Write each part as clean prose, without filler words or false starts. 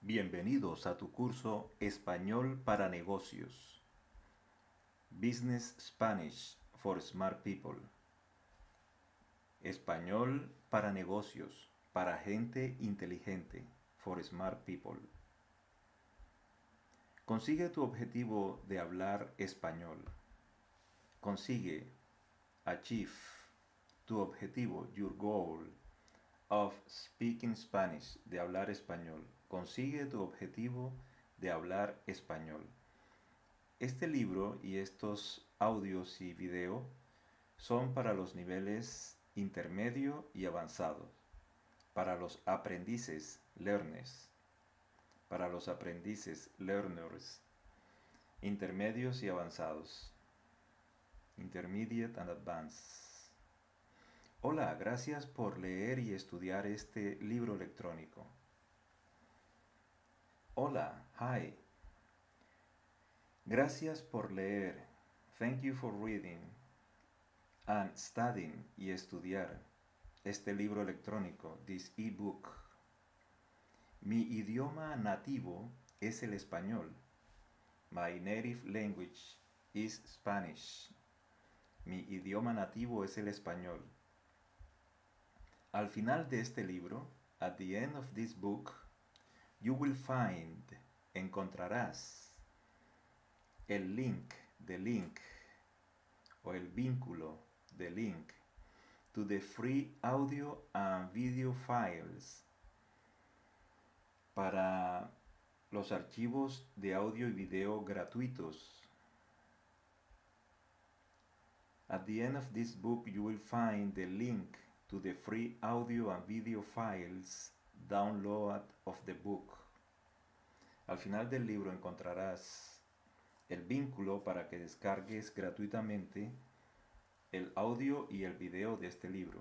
Bienvenidos a tu curso Español para Negocios. Business Spanish for Smart People. Español para negocios, para gente inteligente, for smart people. Consigue tu objetivo de hablar español. Consigue, achieve, tu objetivo, your goal, of speaking Spanish, de hablar español. Consigue tu objetivo de hablar español. Este libro y estos audios y video son para los niveles intermedio y avanzado, para los aprendices, learners, para los aprendices, learners, intermedios y avanzados, intermediate and advanced. Hola, gracias por leer y estudiar este libro electrónico. Hola, hi. Gracias por leer. Thank you for reading and studying y estudiar este libro electrónico, this ebook. Mi idioma nativo es el español. My native language is Spanish. Mi idioma nativo es el español. Al final de este libro, at the end of this book, you will find, encontrarás, el link, the link, o el vínculo, the link, to the free audio and video files, para los archivos de audio y video gratuitos. At the end of this book, you will find the link to the free audio and video files download of the book. Al final del libro encontrarás el vínculo para que descargues gratuitamente el audio y el video de este libro.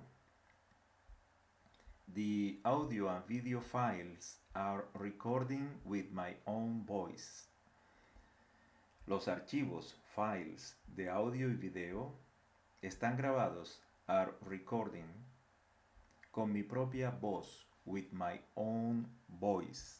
The audio and video files are recording with my own voice. Los archivos, files, de audio y video están grabados, are recording, con mi propia voz, with my own voice.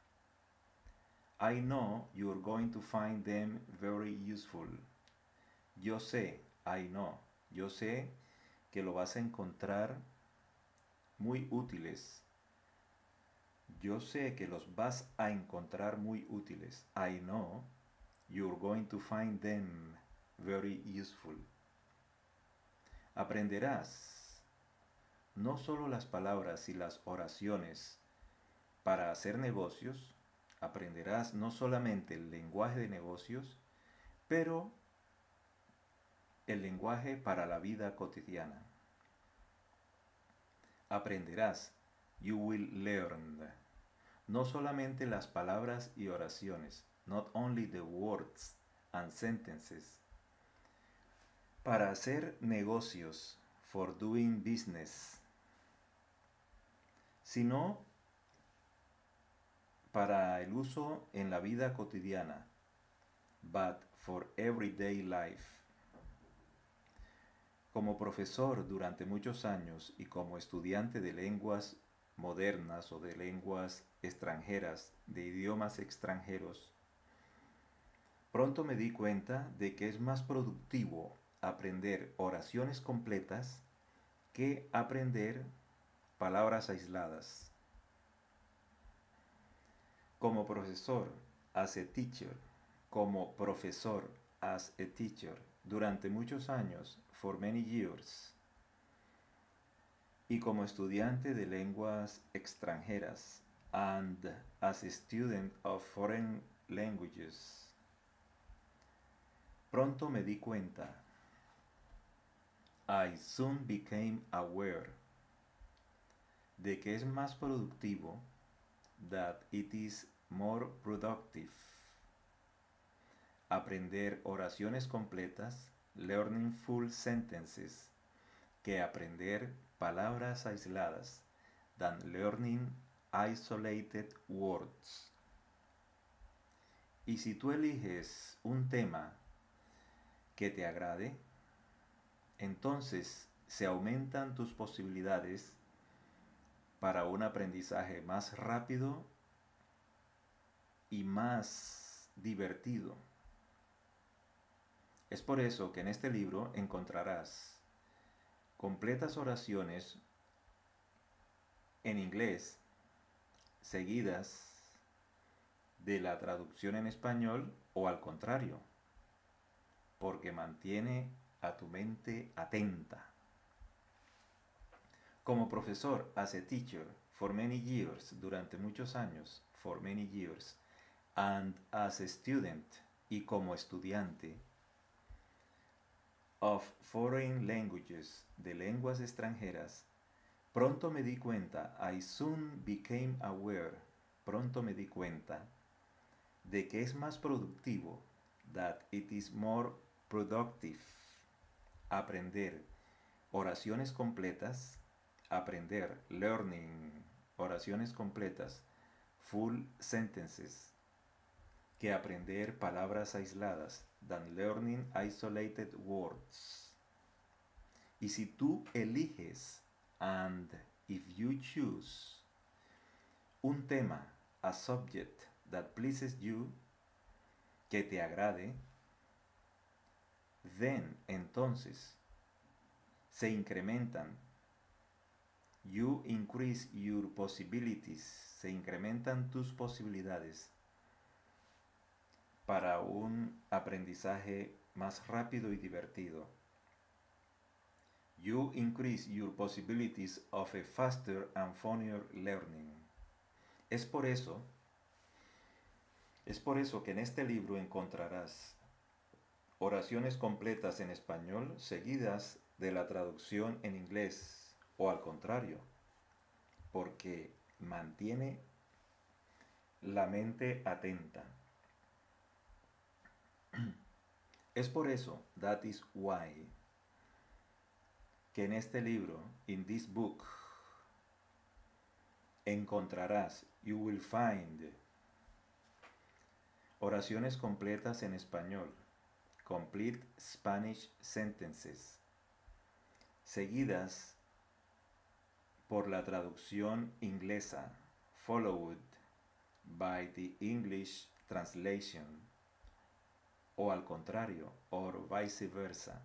I know you're going to find them very useful. Yo sé, I know, yo sé que lo vas a encontrar muy útiles. Yo sé que los vas a encontrar muy útiles. I know you're going to find them very useful. Aprenderás no solo las palabras y las oraciones para hacer negocios, aprenderás no solamente el lenguaje de negocios, pero el lenguaje para la vida cotidiana. Aprenderás, you will learn, no solamente las palabras y oraciones, not only the words and sentences, para hacer negocios, for doing business, sino para el uso en la vida cotidiana, but for everyday life. Como profesor durante muchos años y como estudiante de lenguas modernas o de lenguas extranjeras, de idiomas extranjeros, pronto me di cuenta de que es más productivo aprender oraciones completas que aprender palabras aisladas. Como profesor, as a teacher, como profesor, as a teacher, durante muchos años, for many years, y como estudiante de lenguas extranjeras, and as a student of foreign languages, pronto me di cuenta, I soon became aware, de que es más productivo, that it is more productive, aprender oraciones completas, learning full sentences, que aprender palabras aisladas, than learning isolated words. Y si tú eliges un tema que te agrade, entonces se aumentan tus posibilidades para un aprendizaje más rápido y más divertido. Es por eso que en este libro encontrarás completas oraciones en inglés seguidas de la traducción en español o al contrario, porque mantiene a tu mente atenta. Como profesor, as a teacher, for many years, durante muchos años, for many years, and as a student, y como estudiante, of foreign languages, de lenguas extranjeras, pronto me di cuenta, I soon became aware, pronto me di cuenta, de que es más productivo, that it is more productive, aprender oraciones completas, aprender, learning, oraciones completas, full sentences, que aprender palabras aisladas, than learning isolated words. Y si tú eliges, and if you choose, un tema, a subject that pleases you, que te agrade, then, entonces, se incrementan. You increase your possibilities. Se incrementan tus posibilidades para un aprendizaje más rápido y divertido. You increase your possibilities of a faster and funnier learning. Es por eso que en este libro encontrarás oraciones completas en español seguidas de la traducción en inglés o al contrario, porque mantiene la mente atenta. Es por eso, that is why, que en este libro, in this book, encontrarás, you will find, oraciones completas en español, complete Spanish sentences, seguidas por la traducción inglesa, followed by the English translation, o al contrario, or viceversa,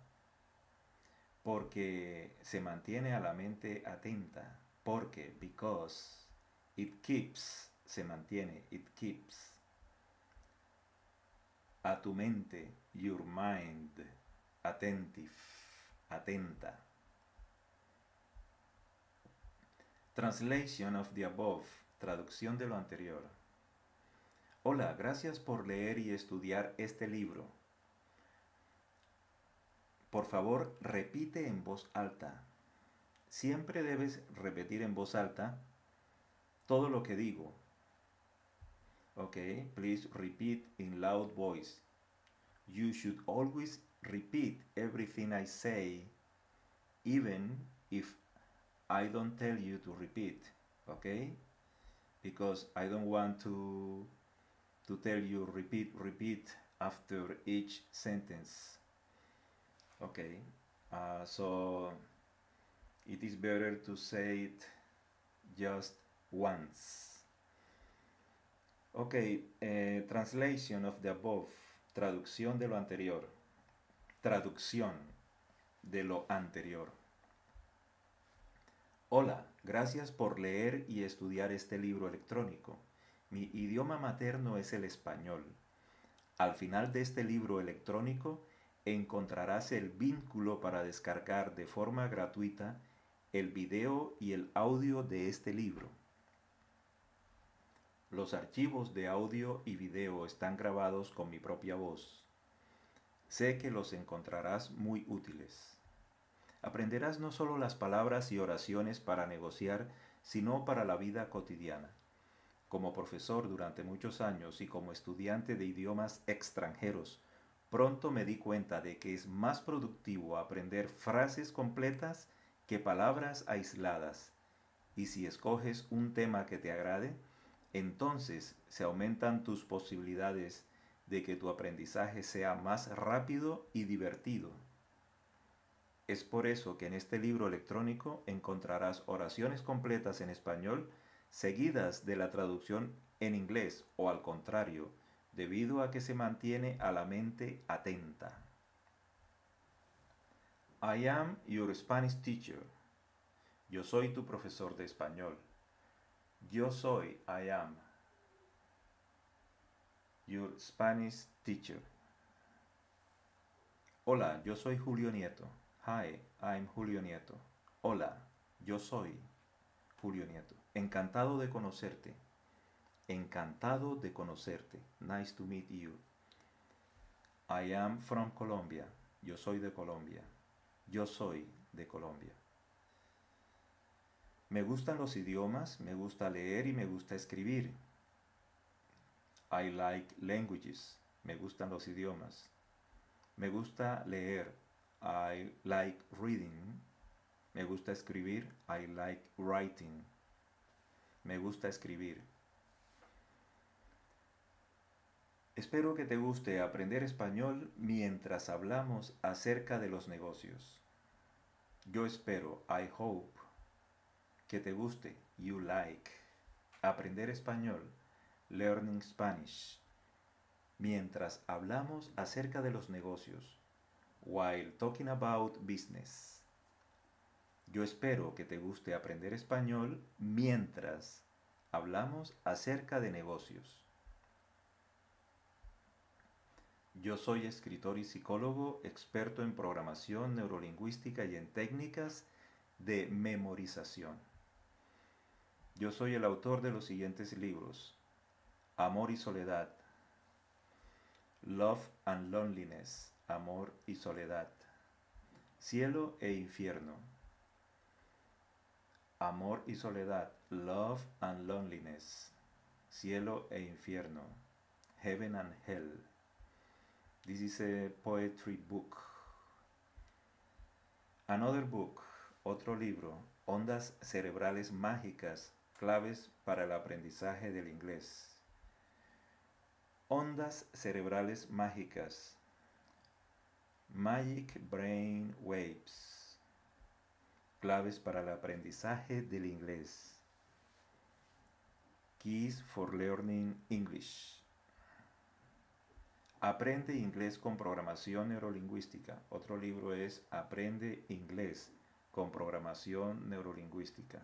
porque se mantiene a la mente atenta, porque, because, it keeps, se mantiene, it keeps, a tu mente, your mind, attentive, atenta. Translation of the above, traducción de lo anterior. Hola, gracias por leer y estudiar este libro. Por favor, repite en voz alta. Siempre debes repetir en voz alta todo lo que digo. Okay, please repeat in loud voice. You should always repeat everything I say, even if I don't tell you to repeat. Okay? Because I don't want to tell you repeat after each sentence. Okay, so it is better to say it just once. Okay, translation of the above, traducción de lo anterior. Traducción de lo anterior. Hola, gracias por leer y estudiar este libro electrónico. Mi idioma materno es el español. Al final de este libro electrónico encontrarás el vínculo para descargar de forma gratuita el video y el audio de este libro. Los archivos de audio y video están grabados con mi propia voz. Sé que los encontrarás muy útiles. Aprenderás no solo las palabras y oraciones para negociar, sino para la vida cotidiana. Como profesor durante muchos años y como estudiante de idiomas extranjeros, pronto me di cuenta de que es más productivo aprender frases completas que palabras aisladas. Y si escoges un tema que te agrade, entonces se aumentan tus posibilidades de que tu aprendizaje sea más rápido y divertido. Es por eso que en este libro electrónico encontrarás oraciones completas en español seguidas de la traducción en inglés o al contrario, debido a que se mantiene a la mente atenta. I am your Spanish teacher. Yo soy tu profesor de español. Yo soy, I am, your Spanish teacher. Hola, yo soy Julio Nieto. Hi, I'm Julio Nieto. Hola, yo soy Julio Nieto. Encantado de conocerte. Encantado de conocerte. Nice to meet you. I am from Colombia. Yo soy de Colombia. Yo soy de Colombia. Me gustan los idiomas, me gusta leer y me gusta escribir. I like languages. Me gustan los idiomas. Me gusta leer. I like reading. Me gusta escribir. I like writing. Me gusta escribir. Espero que te guste aprender español mientras hablamos acerca de los negocios. Yo espero, I hope, que te guste, you like, aprender español, learning Spanish, mientras hablamos acerca de los negocios, while talking about business. Yo espero que te guste aprender español mientras hablamos acerca de negocios. Yo soy escritor y psicólogo, experto en programación neurolingüística y en técnicas de memorización. Yo soy el autor de los siguientes libros: Amor y Soledad, Love and Loneliness, Amor y Soledad, Cielo e Infierno, Amor y Soledad, Love and Loneliness, Cielo e Infierno, Heaven and Hell. This is a poetry book. Another book, otro libro, Ondas cerebrales mágicas, claves para el aprendizaje del inglés. Ondas cerebrales mágicas, Magic Brain Waves, claves para el aprendizaje del inglés. Keys for Learning English. Aprende inglés con programación neurolingüística. Otro libro es Aprende inglés con programación neurolingüística.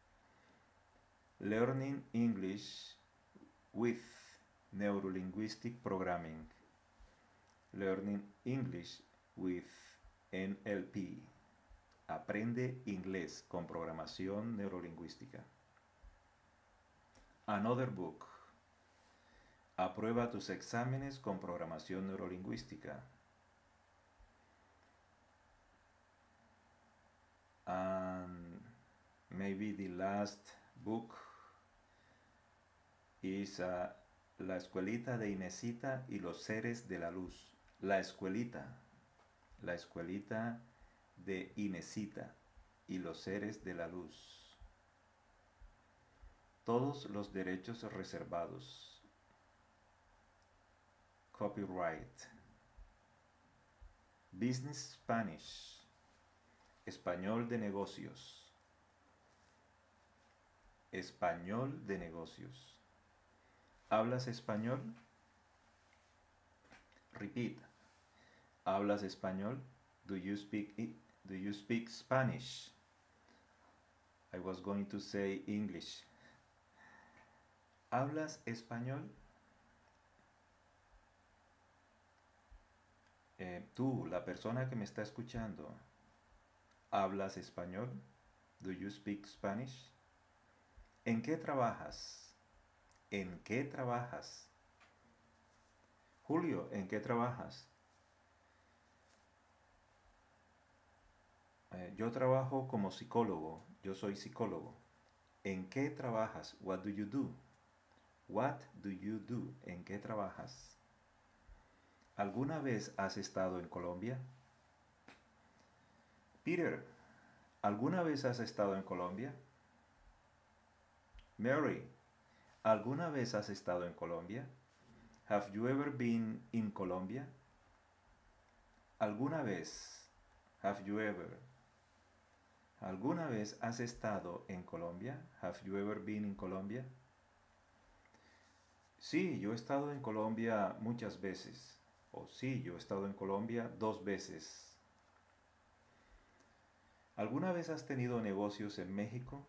Learning English with Neurolinguistic Programming. Learning English with NLP. Aprende inglés con programación neurolingüística. Another book. Aprueba tus exámenes con programación neurolingüística. And maybe the last book is La escuelita de Inesita y los seres de la luz. La escuelita de Inesita y los seres de la luz. Todos los derechos reservados. Copyright. Business Spanish. Español de negocios. Español de negocios. ¿Hablas español? Repeat. ¿Hablas español? Do you speak Spanish? I was going to say English. ¿Hablas español? Tú, la persona que me está escuchando, ¿hablas español? Do you speak Spanish? ¿En qué trabajas? ¿En qué trabajas? Julio, ¿en qué trabajas? Yo trabajo como psicólogo. Yo soy psicólogo. ¿En qué trabajas? What do you do? What do you do? ¿En qué trabajas? ¿Alguna vez has estado en Colombia? Peter, ¿alguna vez has estado en Colombia? Mary, ¿alguna vez has estado en Colombia? Have you ever been in Colombia? ¿Alguna vez? Have you ever? ¿Alguna vez has estado en Colombia? Have you ever been in Colombia? Sí, yo he estado en Colombia muchas veces. O sí, yo he estado en Colombia 2 veces. ¿Alguna vez has tenido negocios en México?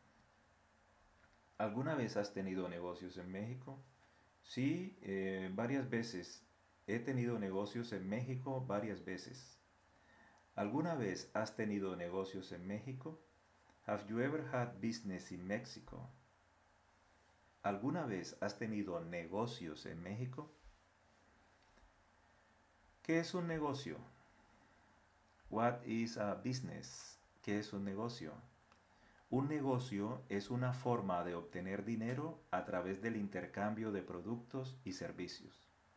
¿Alguna vez has tenido negocios en México? Sí, varias veces. He tenido negocios en México varias veces. ¿Alguna vez has tenido negocios en México? Have you ever had business in Mexico? ¿Alguna vez has tenido negocios en México? ¿Qué es un negocio? What is a business? ¿Qué es un negocio? Un negocio es una forma de obtener dinero a través del intercambio de productos y servicios.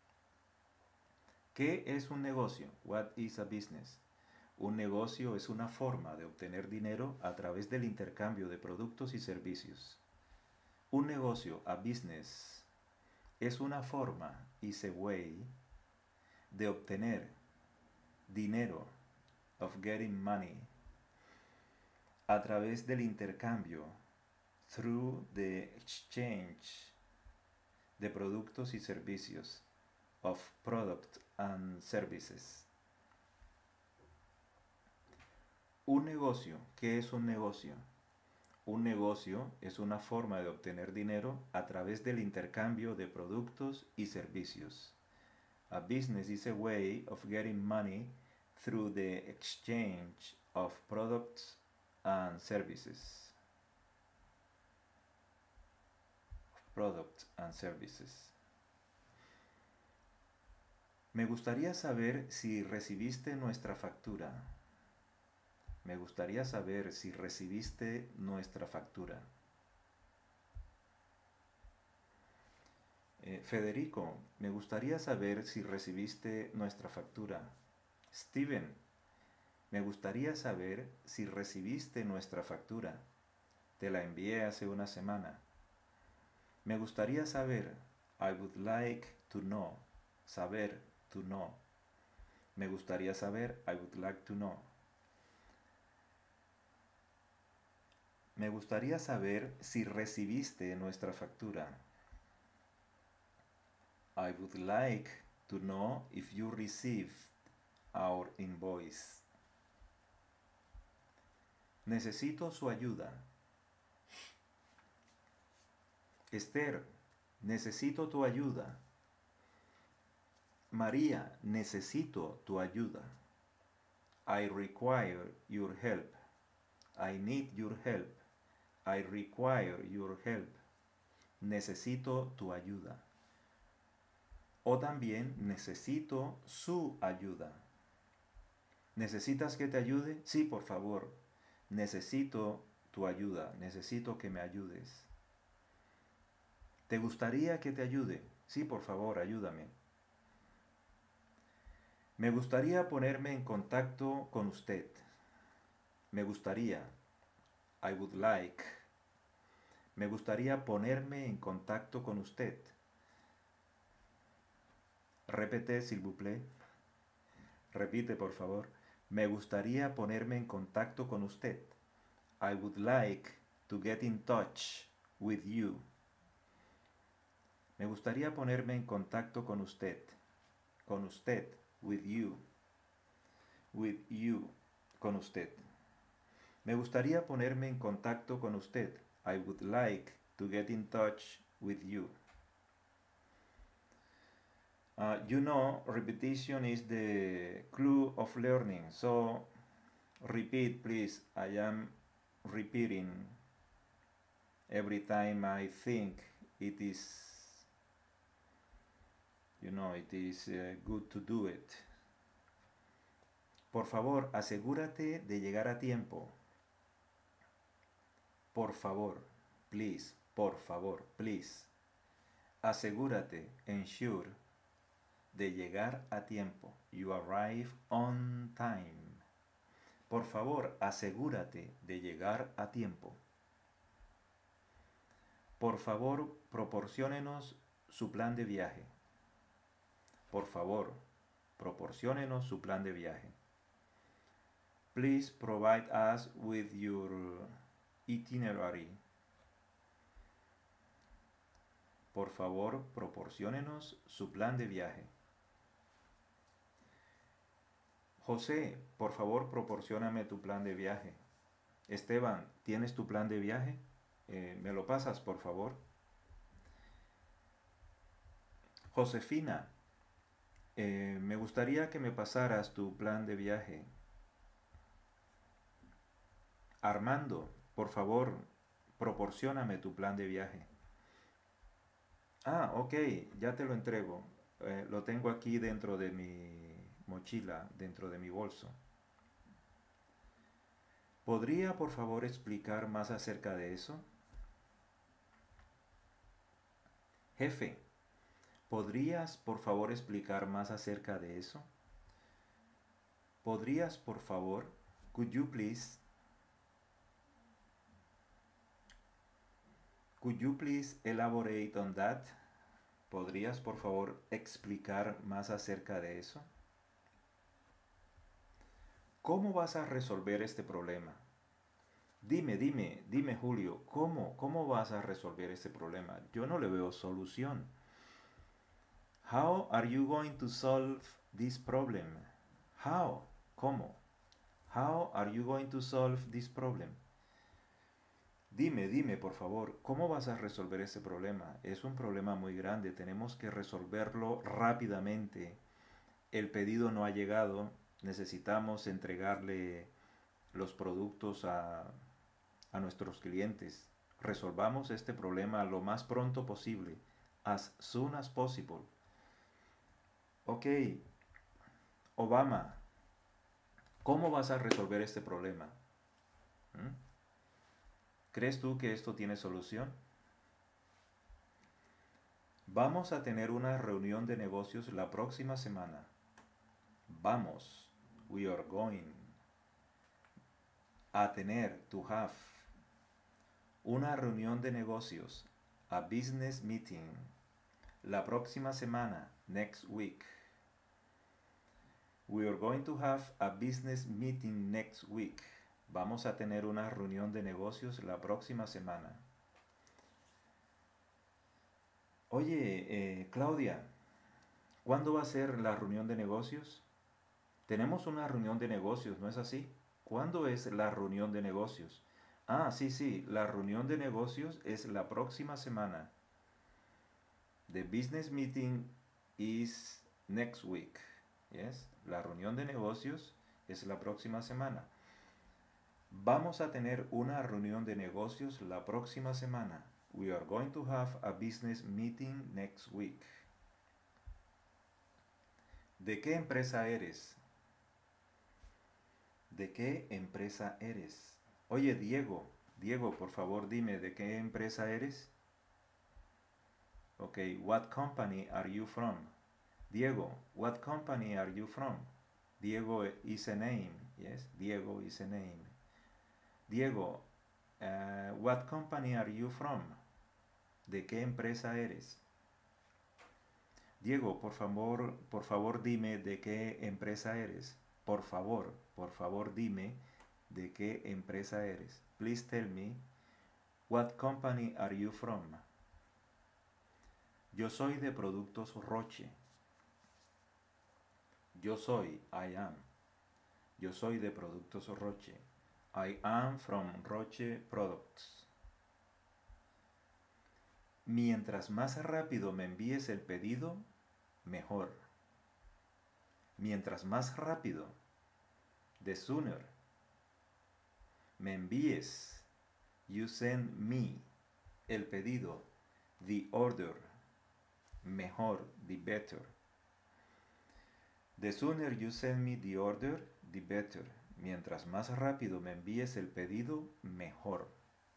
¿Qué es un negocio? What is a business? Un negocio es una forma de obtener dinero a través del intercambio de productos y servicios. Un negocio, a business, es una forma, is a way, de obtener dinero, of getting money, a través del intercambio, through the exchange, de productos y servicios, of product and services. Un negocio, ¿qué es un negocio? Un negocio es una forma de obtener dinero a través del intercambio de productos y servicios. A business is a way of getting money through the exchange of products and services. Products and services. Me gustaría saber si recibiste nuestra factura. Me gustaría saber si recibiste nuestra factura. Federico, me gustaría saber si recibiste nuestra factura. Steven, me gustaría saber si recibiste nuestra factura. Te la envié hace una semana. Me gustaría saber. I would like to know. Saber, to know. Me gustaría saber. I would like to know. Me gustaría saber si recibiste nuestra factura. I would like to know if you received our invoice. Necesito su ayuda. Esther, necesito tu ayuda. María, necesito tu ayuda. I require your help. I need your help. I require your help. Necesito tu ayuda. O también necesito su ayuda. ¿Necesitas que te ayude? Sí, por favor. Necesito tu ayuda. Necesito que me ayudes. ¿Te gustaría que te ayude? Sí, por favor, ayúdame. Me gustaría ponerme en contacto con usted. Me gustaría. I would like. Me gustaría ponerme en contacto con usted. Repete, s'il vous plaît. Repite, por favor. Me gustaría ponerme en contacto con usted. I would like to get in touch with you. Me gustaría ponerme en contacto con usted. Con usted. With you. With you. Con usted. Me gustaría ponerme en contacto con usted. I would like to get in touch with you. You know, repetition is the clue of learning. So, repeat, please. I am repeating every time I think it is, it is good to do it. Por favor, asegúrate de llegar a tiempo. Por favor, please, por favor, please. Asegúrate, ensure, de llegar a tiempo. You arrive on time. Por favor, asegúrate de llegar a tiempo. Por favor, proporciónenos su plan de viaje. Por favor, proporciónenos su plan de viaje. Please provide us with your itinerary. por favor, proporciónenos su plan de viaje. José, por favor, proporcióname tu plan de viaje. Esteban, ¿tienes tu plan de viaje? ¿Me lo pasas, por favor? Josefina, me gustaría que me pasaras tu plan de viaje. Armando, por favor, proporcióname tu plan de viaje. Ah, ok, ya te lo entrego. Lo tengo aquí dentro de mi mochila, dentro de mi bolso. ¿Podría, por favor, explicar más acerca de eso? Jefe, ¿podrías, por favor, explicar más acerca de eso? ¿Podrías, por favor, could you please elaborate on that? ¿Podrías, por favor, explicar más acerca de eso? ¿Cómo vas a resolver este problema? Dime, Julio, ¿cómo vas a resolver este problema? Yo no le veo solución. How are you going to solve this problem? How? ¿Cómo? How are you going to solve this problem? Dime, por favor, ¿cómo vas a resolver ese problema? Es un problema muy grande, tenemos que resolverlo rápidamente. El pedido no ha llegado, necesitamos entregarle los productos a nuestros clientes. Resolvamos este problema lo más pronto posible, as soon as possible. Ok, Obama, ¿cómo vas a resolver este problema? ¿Mm? ¿Crees tú que esto tiene solución? Vamos a tener una reunión de negocios la próxima semana. Vamos, we are going. A tener, to have. Una reunión de negocios, a business meeting. La próxima semana, next week. We are going to have a business meeting next week. Vamos a tener una reunión de negocios la próxima semana. Oye, Claudia, ¿cuándo va a ser la reunión de negocios? Tenemos una reunión de negocios, ¿no es así? ¿Cuándo es la reunión de negocios? Ah, sí, la reunión de negocios es la próxima semana. The business meeting is next week. Yes, la reunión de negocios es la próxima semana. Vamos a tener una reunión de negocios la próxima semana. We are going to have a business meeting next week. ¿De qué empresa eres? ¿De qué empresa eres? Oye, Diego, por favor dime, ¿de qué empresa eres? Ok, what company are you from? Diego, what company are you from? Diego is a name, yes, Diego is a name. Diego, what company are you from? ¿De qué empresa eres? Diego, por favor dime de qué empresa eres. Por favor dime de qué empresa eres. Please tell me, what company are you from? Yo soy de Productos Roche. I am. Yo soy de Productos Roche. I am from Roche Products. Mientras más rápido me envíes el pedido, mejor. Mientras más rápido, the sooner, me envíes, you send me, el pedido, the order, mejor, the better. The sooner you send me the order, the better. Mientras más rápido me envíes el pedido, mejor.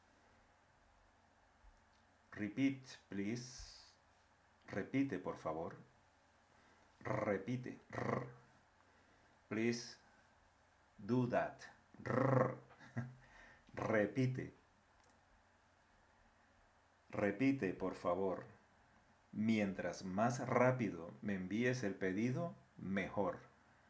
Repeat, please. Repite, por favor. Repite. Please do that. Repite. Repite, por favor. Mientras más rápido me envíes el pedido, mejor.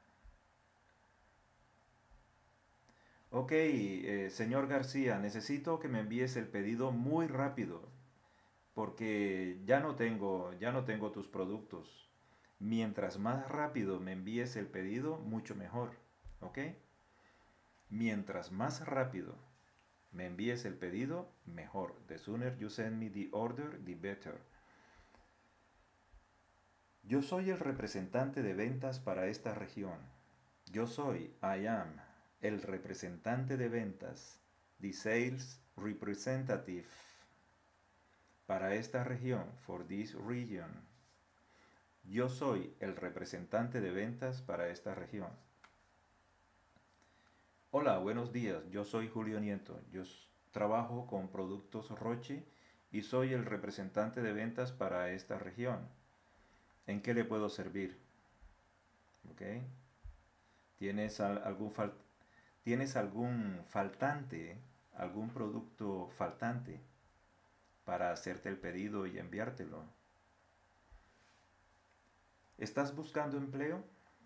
Ok, señor García, necesito que me envíes el pedido muy rápido. porque ya no tengo tus productos. Mientras más rápido me envíes el pedido, mucho mejor. ¿Ok? Mientras más rápido me envíes el pedido, mejor. The sooner you send me the order, the better. Yo soy el representante de ventas para esta región. I am, el representante de ventas, the sales representative para esta región, for this region. Yo soy el representante de ventas para esta región. Hola, buenos días. Yo soy Julio Nieto. Trabajo con Productos Roche y soy el representante de ventas para esta región. ¿En qué le puedo servir? ¿Ok? ¿Tienes algún faltante, algún producto faltante para hacerte el pedido y enviártelo? ¿Estás buscando empleo?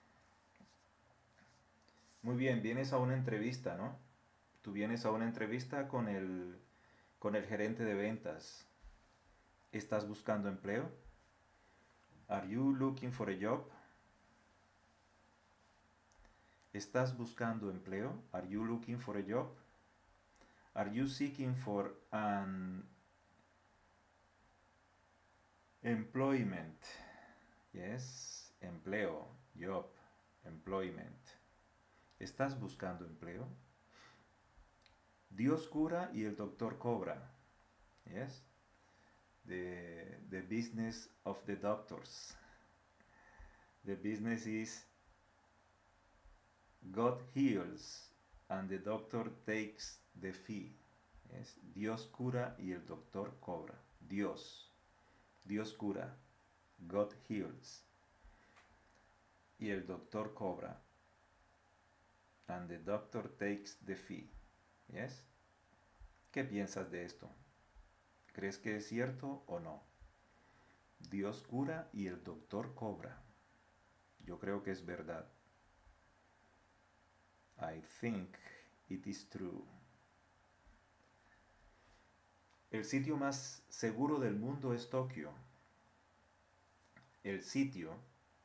Muy bien, vienes a una entrevista, ¿no? Tú vienes a una entrevista con el gerente de ventas. ¿Estás buscando empleo? Are you looking for a job? ¿Estás buscando empleo? Are you looking for a job? Are you seeking for an employment? Yes, empleo, job, employment. ¿Estás buscando empleo? Dios cura y el doctor cobra. Yes, the business of the doctors. The business is God heals and the doctor takes the fee. Yes, Dios cura y el doctor cobra. Dios cura. God heals. Y el doctor cobra. And the doctor takes the fee. Yes. ¿Qué piensas de esto? ¿Crees que es cierto o no? Dios cura y el doctor cobra. Yo creo que es verdad. I think it is true. El sitio más seguro del mundo es Tokio. El sitio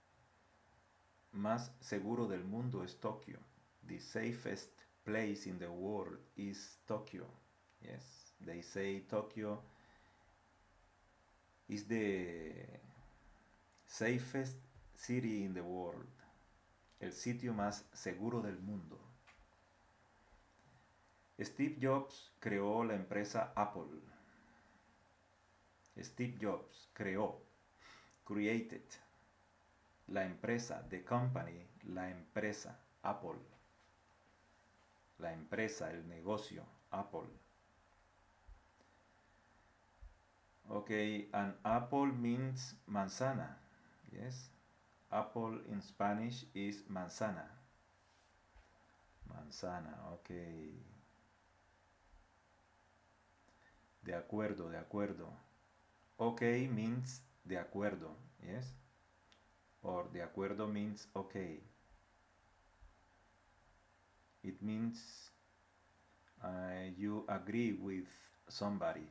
más seguro del mundo es Tokio. The safest place in the world is Tokyo. Yes, they say Tokyo is the safest city in the world. El sitio más seguro del mundo. Steve Jobs creó la empresa Apple. Steve Jobs creó, created, la empresa, the company, la empresa, Apple. La empresa, el negocio, Apple. Okay, and apple means manzana. Yes, apple in Spanish is manzana. Manzana, okay. De acuerdo, de acuerdo. Okay means de acuerdo, yes? Or de acuerdo means okay. It means you agree with somebody.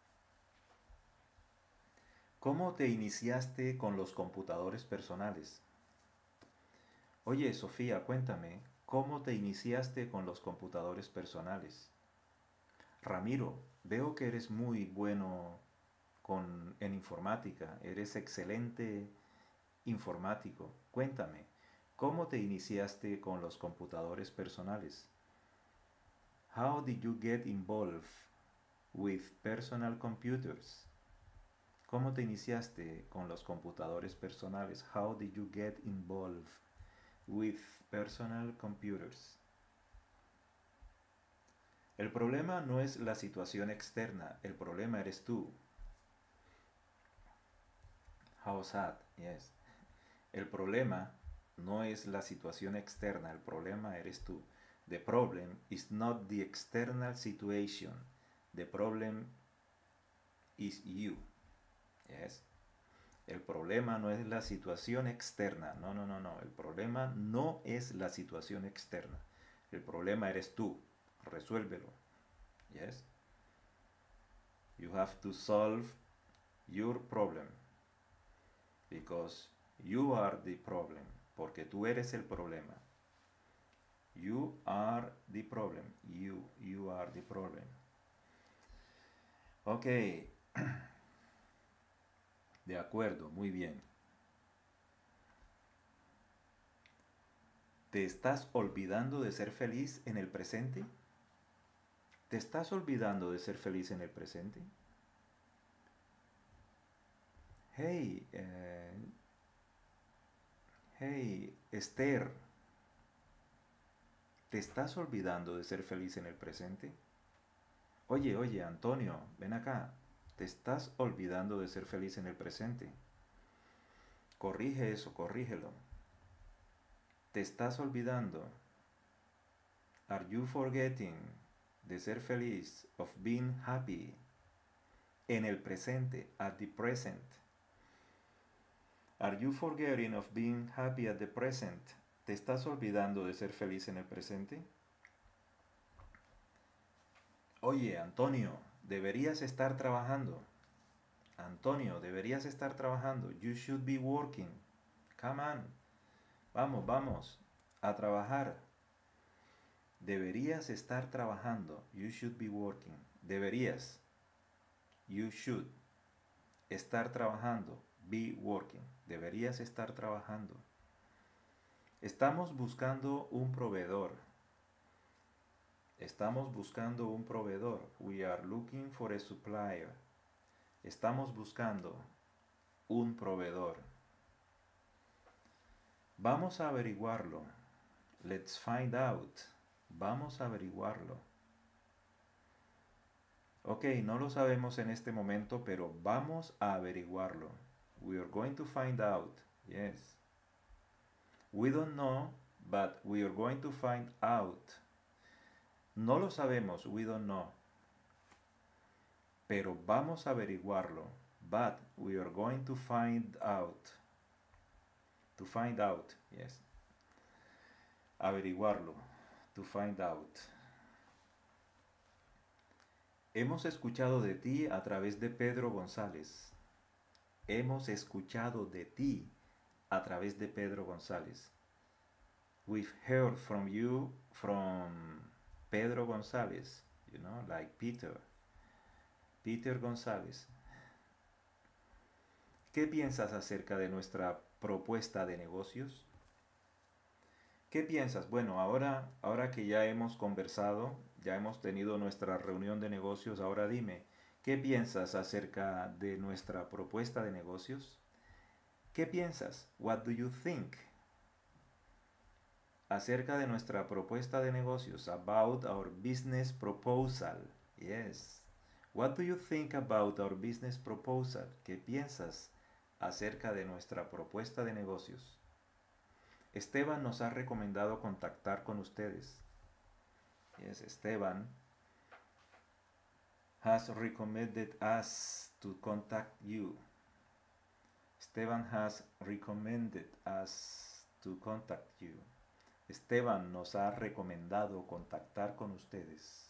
¿Cómo te iniciaste con los computadores personales? Oye, Sofía, cuéntame, ¿cómo te iniciaste con los computadores personales? Ramiro, veo que eres muy bueno en informática, eres excelente informático. Cuéntame, ¿cómo te iniciaste con los computadores personales? How did you get involved with personal computers? ¿Cómo te iniciaste con los computadores personales? How did you get involved with personal computers? El problema no es la situación externa, el problema eres tú. How sad, yes. El problema no es la situación externa, el problema eres tú. The problem is not the external situation. The problem is you. Yes. El problema no es la situación externa. No, no, no, no. El problema no es la situación externa. El problema eres tú. Resuélvelo. Yes. You have to solve Your problem. Because you are the problem. Porque tú eres el problema. You are the problem. You are the problem. Ok. De acuerdo, muy bien. ¿Te estás olvidando de ser feliz en el presente? ¿Te estás olvidando de ser feliz en el presente? Hey, hey, Esther, ¿te estás olvidando de ser feliz en el presente? Oye, Antonio, ven acá. ¿Te estás olvidando de ser feliz en el presente? Corrige eso, corrígelo. ¿Te estás olvidando? Are you forgetting de ser feliz, of being happy, en el presente, at the present? Are you forgetting of being happy at the present? ¿Te estás olvidando de ser feliz en el presente? Oye, Antonio, deberías estar trabajando. Antonio, deberías estar trabajando. You should be working. Come on. Vamos, a trabajar. Deberías estar trabajando. You should be working. Deberías. You should. Estar trabajando. Be working. Deberías estar trabajando. Estamos buscando un proveedor. Estamos buscando un proveedor. We are looking for a supplier. Estamos buscando un proveedor. Vamos a averiguarlo. Let's find out. Vamos a averiguarlo. Ok, no lo sabemos en este momento, pero vamos a averiguarlo. We are going to find out. Yes. We don't know, but we are going to find out. No lo sabemos, we don't know. Pero vamos a averiguarlo. But we are going to find out. To find out, yes. Averiguarlo. To find out. Hemos escuchado de ti a través de Pedro González. Hemos escuchado de ti a través de Pedro González. We've heard from you from Pedro González, you know, like Peter. Peter González. ¿Qué piensas acerca de nuestra propuesta de negocios? ¿Qué piensas? Bueno, ahora que ya hemos conversado, ya hemos tenido nuestra reunión de negocios, ahora dime, ¿qué piensas acerca de nuestra propuesta de negocios? ¿Qué piensas? What do you think? Acerca de nuestra propuesta de negocios, about our business proposal. Yes. What do you think about our business proposal? ¿Qué piensas acerca de nuestra propuesta de negocios? Esteban nos ha recomendado contactar con ustedes. Yes, Esteban has recommended us to contact you. Esteban has recommended us to contact you. Esteban nos ha recomendado contactar con ustedes.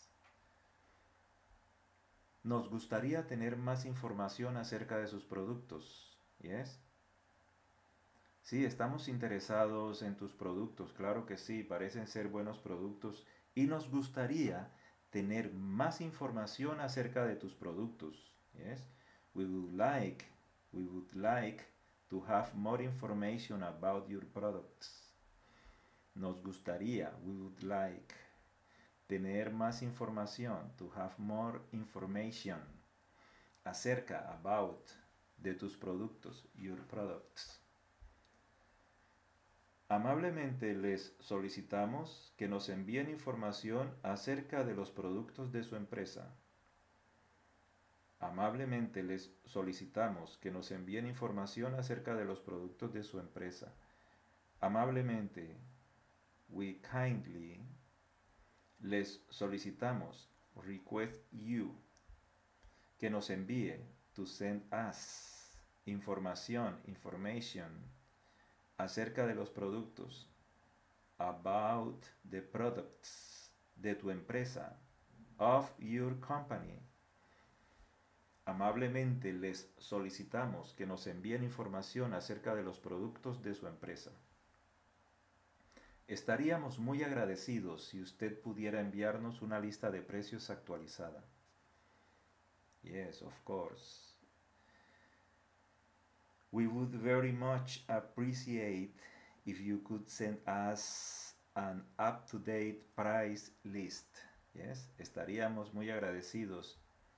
Nos gustaría tener más información acerca de sus productos. Yes. Sí, estamos interesados en tus productos, claro que sí, parecen ser buenos productos y nos gustaría tener más información acerca de tus productos. Yes, we would like to have more information about your products. Nos gustaría, we would like, tener más información, to have more information acerca, about, de tus productos, your products. Amablemente les solicitamos que nos envíen información acerca de los productos de su empresa. Amablemente les solicitamos que nos envíen información acerca de los productos de su empresa. Amablemente, we kindly les solicitamos, request you, que nos envíe, to send us, information, acerca de los productos, about the products, de tu empresa, of your company, Amablemente les solicitamos que nos envíen información acerca de los productos de su empresa. Estaríamos muy agradecidos si usted pudiera enviarnos una lista de precios actualizada. Yes, of course. We would very much appreciate if you could send us an up-to-date price list. Yes, estaríamos muy agradecidos.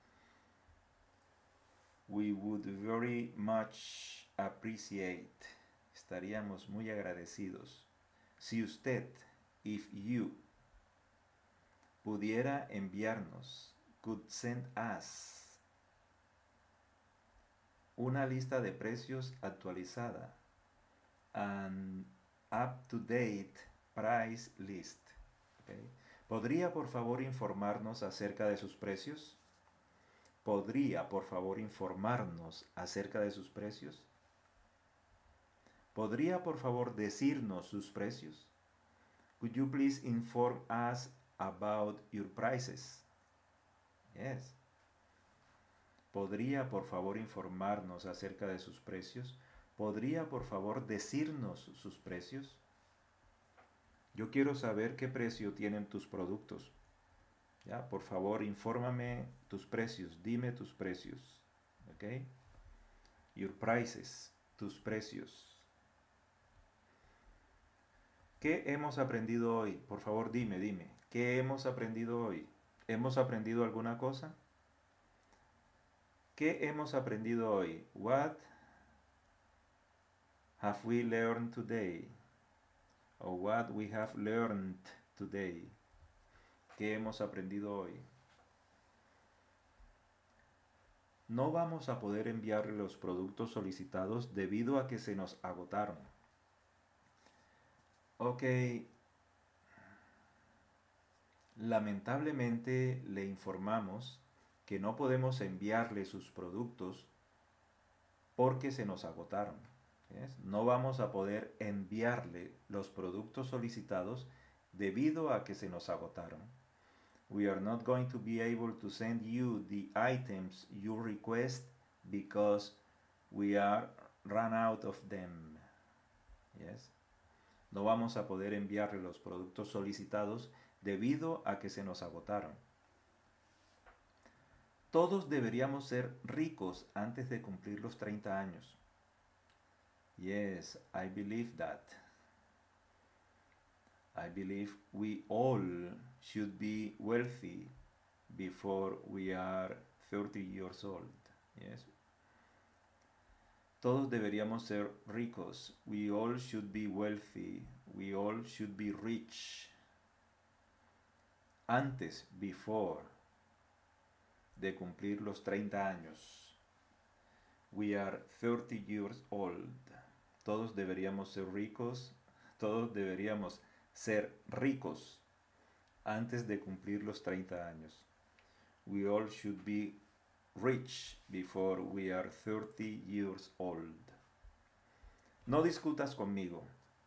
We would very much appreciate. Estaríamos muy agradecidos. Si usted, if you, pudiera enviarnos, could send us, una lista de precios actualizada, an up-to-date price list. Okay. ¿Podría por favor informarnos acerca de sus precios? ¿Podría por favor informarnos acerca de sus precios? ¿Podría por favor decirnos sus precios? Could you please inform us about your prices? Yes. ¿Podría por favor informarnos acerca de sus precios? ¿Podría por favor decirnos sus precios? Yo quiero saber qué precio tienen tus productos. Ya, por favor, infórmame tus precios, dime tus precios. ¿Ok? Your prices, tus precios. ¿Qué hemos aprendido hoy? Por favor, dime. ¿Qué hemos aprendido hoy? ¿Hemos aprendido alguna cosa? ¿Qué hemos aprendido hoy? What have we learned today? O what we have learned today. ¿Qué hemos aprendido hoy? No vamos a poder enviarle los productos solicitados debido a que se nos agotaron. Ok. Lamentablemente le informamos que no podemos enviarle sus productos porque se nos agotaron. ¿Yes? No vamos a poder enviarle los productos solicitados debido a que se nos agotaron. We are not going to be able to send you the items you request because we are run out of them. Yes? No vamos a poder enviarle los productos solicitados debido a que se nos agotaron. Todos deberíamos ser ricos antes de cumplir los 30 años. Yes, I believe that. I believe we all should be wealthy before we are 30 years old. Yes. Todos deberíamos ser ricos. We all should be wealthy. We all should be rich. Antes, before, de cumplir los 30 años. We are 30 years old. Todos deberíamos ser ricos. Todos deberíamos ser ricos antes de cumplir los 30 años. We all should be rich before we are 30 years old. No discutas conmigo.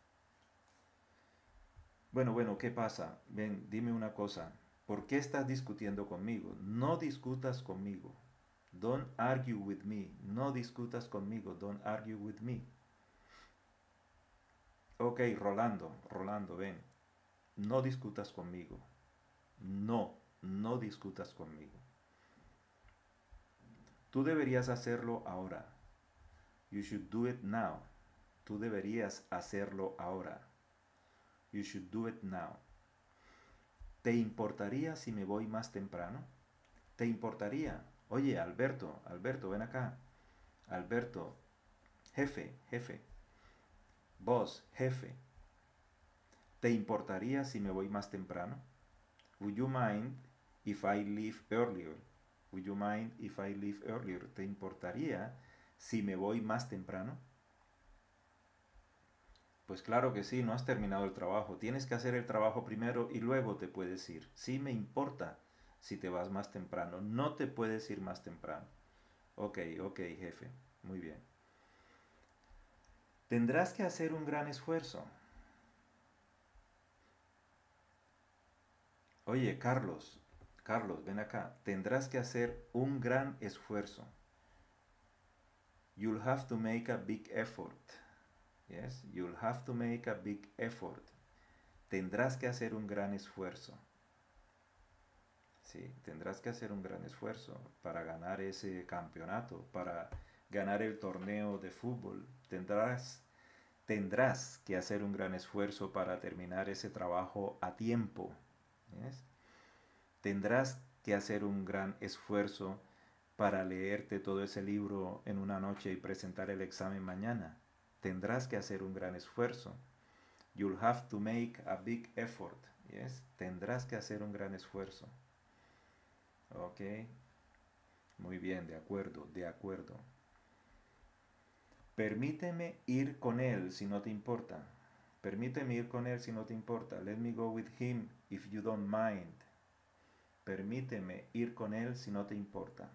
Bueno, ¿qué pasa? Ven, dime una cosa. ¿Por qué estás discutiendo conmigo? No discutas conmigo. Don't argue with me. No discutas conmigo. Don't argue with me. Ok, Rolando, ven. No discutas conmigo. No discutas conmigo. Tú deberías hacerlo ahora. You should do it now. Tú deberías hacerlo ahora. You should do it now. ¿Te importaría si me voy más temprano? ¿Te importaría? Oye, Alberto, ven acá. Alberto, jefe. Boss, jefe. ¿Te importaría si me voy más temprano? Would you mind if I leave earlier? Would you mind if I leave earlier? ¿Te importaría si me voy más temprano? Pues claro que sí, no has terminado el trabajo. Tienes que hacer el trabajo primero y luego te puedes ir. Sí me importa si te vas más temprano. No te puedes ir más temprano. Ok, jefe. Muy bien. Tendrás que hacer un gran esfuerzo. Oye, Carlos, Carlos, ven acá. Tendrás que hacer un gran esfuerzo. You'll have to make a big effort. Yes, you'll have to make a big effort. Tendrás que hacer un gran esfuerzo. Sí, tendrás que hacer un gran esfuerzo para ganar ese campeonato, para ganar el torneo de fútbol. Tendrás que hacer un gran esfuerzo para terminar ese trabajo a tiempo. ¿Yes? Tendrás que hacer un gran esfuerzo para leerte todo ese libro en una noche y presentar el examen mañana. Tendrás que hacer un gran esfuerzo. You'll have to make a big effort. Yes? Tendrás que hacer un gran esfuerzo. Ok. Muy bien, de acuerdo, de acuerdo. Permíteme ir con él si no te importa. Permíteme ir con él si no te importa. Let me go with him if you don't mind. Permíteme ir con él si no te importa.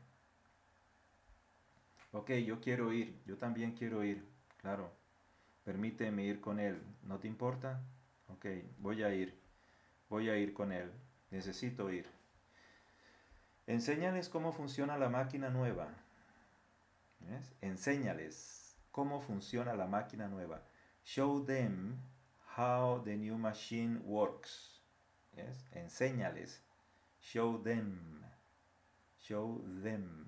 Ok, yo quiero ir. Yo también quiero ir. Claro. Permíteme ir con él. ¿No te importa? Ok, voy a ir. Voy a ir con él. Necesito ir. Enséñales cómo funciona la máquina nueva. ¿Ves? Enséñales cómo funciona la máquina nueva. Show them how the new machine works. ¿Ves? Enséñales. Show them. Show them.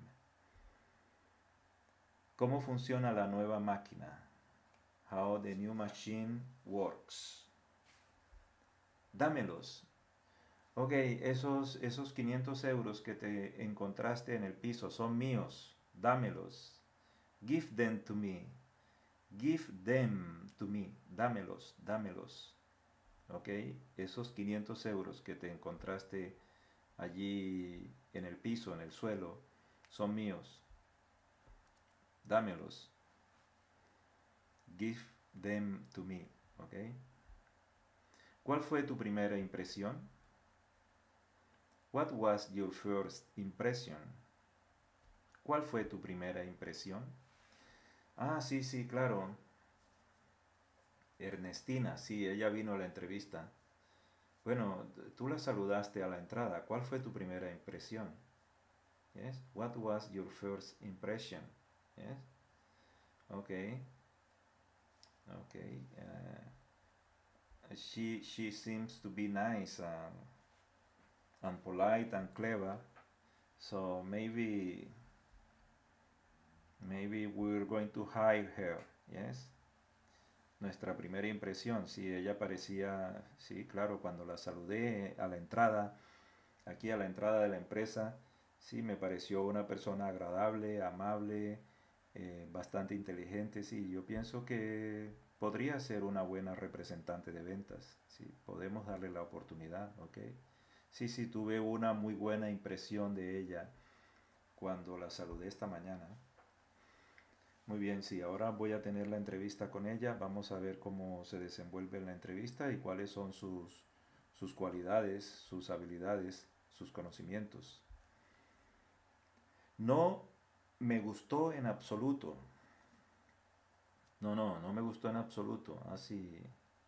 ¿Cómo funciona la nueva máquina? How the new machine works. Dámelos. Ok, esos 500 euros que te encontraste en el piso son míos. Dámelos. Give them to me. Give them to me. Dámelos, dámelos. Ok, esos 500 euros que te encontraste allí en el piso, en el suelo, son míos. Dámelos. Give them to me. Ok. ¿Cuál fue tu primera impresión? What was your first impression? ¿Cuál fue tu primera impresión? Ah, sí, sí, claro. Ernestina, sí, ella vino a la entrevista. Bueno, tú la saludaste a la entrada. ¿Cuál fue tu primera impresión? Yes. What was your first impression? Yes. Okay. Okay. She seems to be nice and polite and clever. So maybe we're going to hire her. Yes. Nuestra primera impresión, sí, ella parecía, sí, claro, cuando la saludé a la entrada, aquí a la entrada de la empresa, sí, me pareció una persona agradable, amable, bastante inteligente, sí, yo pienso que podría ser una buena representante de ventas, sí, podemos darle la oportunidad, ¿ok? Sí, sí, tuve una muy buena impresión de ella cuando la saludé esta mañana. Muy bien, sí, ahora voy a tener la entrevista con ella. Vamos a ver cómo se desenvuelve en la entrevista y cuáles son sus cualidades, sus habilidades, sus conocimientos. No me gustó en absoluto. No me gustó en absoluto. Así,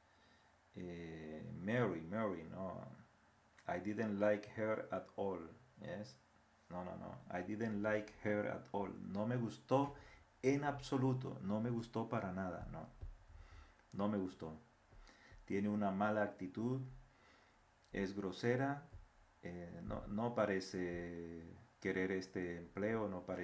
Mary, no. I didn't like her at all. Yes. No. I didn't like her at all. No me gustó en absoluto. No me gustó para nada. No. No me gustó. Tiene una mala actitud. Es grosera. No parece querer este empleo.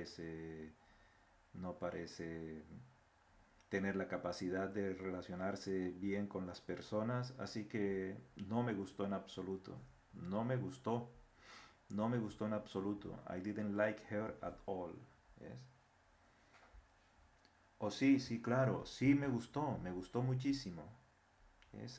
No parece tener la capacidad de relacionarse bien con las personas. Así que no me gustó en absoluto. No me gustó. No me gustó en absoluto. I didn't like her at all. Yes. Oh, sí, sí, claro. Sí me gustó muchísimo. Yes,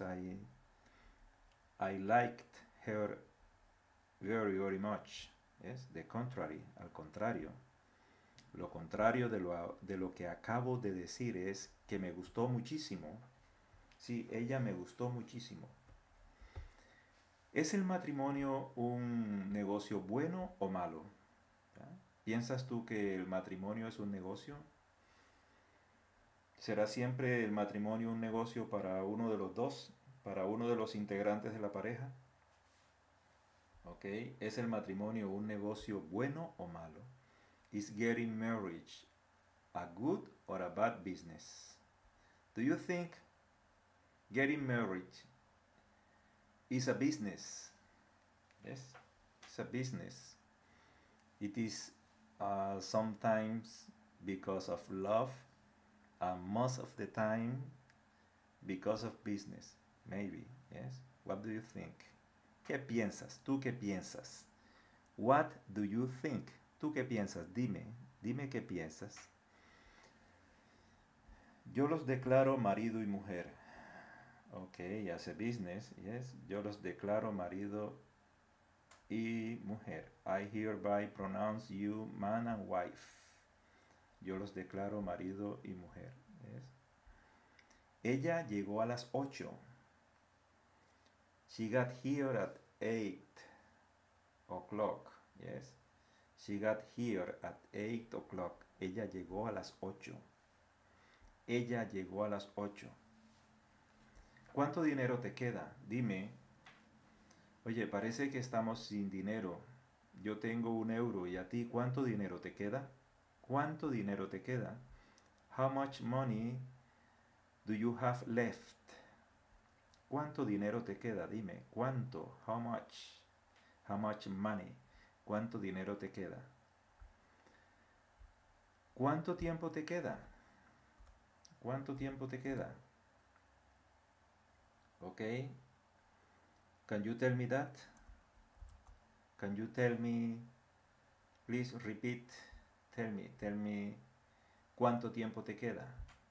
I liked her very, very much. Yes, the contrary, al contrario. Lo contrario de lo que acabo de decir es que me gustó muchísimo. Sí, ella me gustó muchísimo. ¿Es el matrimonio un negocio bueno o malo? ¿Ya? ¿Piensas tú que el matrimonio es un negocio? ¿Será siempre el matrimonio un negocio para uno de los dos? ¿Para uno de los integrantes de la pareja? ¿Ok? ¿Es el matrimonio un negocio bueno o malo? Is getting married a good or a bad business? Do you think getting married is a business? Yes, it's a business. It is sometimes because of love, and most of the time because of business. Maybe, yes. What do you think? ¿Qué piensas? ¿Tú qué piensas? What do you think? ¿Tú qué piensas? Dime qué piensas. Yo los declaro marido y mujer. Ok, as a business, yes. Yo los declaro marido y mujer. I hereby pronounce you man and wife. Yo los declaro marido y mujer. Yes. Ella llegó a las 8. She got here at 8 o'clock. Yes. She got here at 8 o'clock. Ella llegó a las 8. Ella llegó a las 8. ¿Cuánto dinero te queda? Dime. Oye, parece que estamos sin dinero. Yo tengo €1 y a ti, ¿cuánto dinero te queda? ¿Cuánto dinero te queda? How much money do you have left? ¿Cuánto dinero te queda? Dime. ¿Cuánto? How much? How much money? ¿Cuánto dinero te queda? ¿Cuánto tiempo te queda? ¿Cuánto tiempo te queda? ¿Ok? Can you tell me that? Can you tell me? Please repeat. Tell me ¿cuánto tiempo te queda?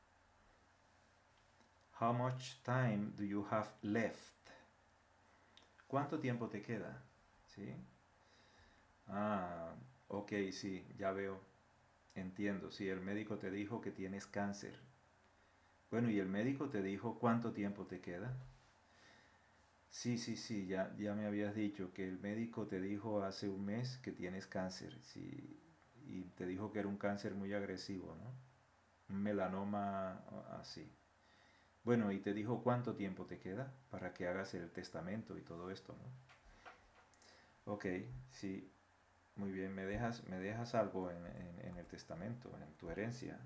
How much time do you have left? ¿Cuánto tiempo te queda? ¿Sí? Ah, ok, sí, ya veo. Entiendo. Sí, el médico te dijo que tienes cáncer. Bueno, ¿y el médico te dijo cuánto tiempo te queda? Sí, sí, sí, ya me habías dicho que el médico te dijo hace un mes que tienes cáncer, sí, y te dijo que era un cáncer muy agresivo, ¿no? Un melanoma así. Bueno, y te dijo cuánto tiempo te queda para que hagas el testamento y todo esto, ¿no? Ok, sí, muy bien, me dejas algo en el testamento, en tu herencia.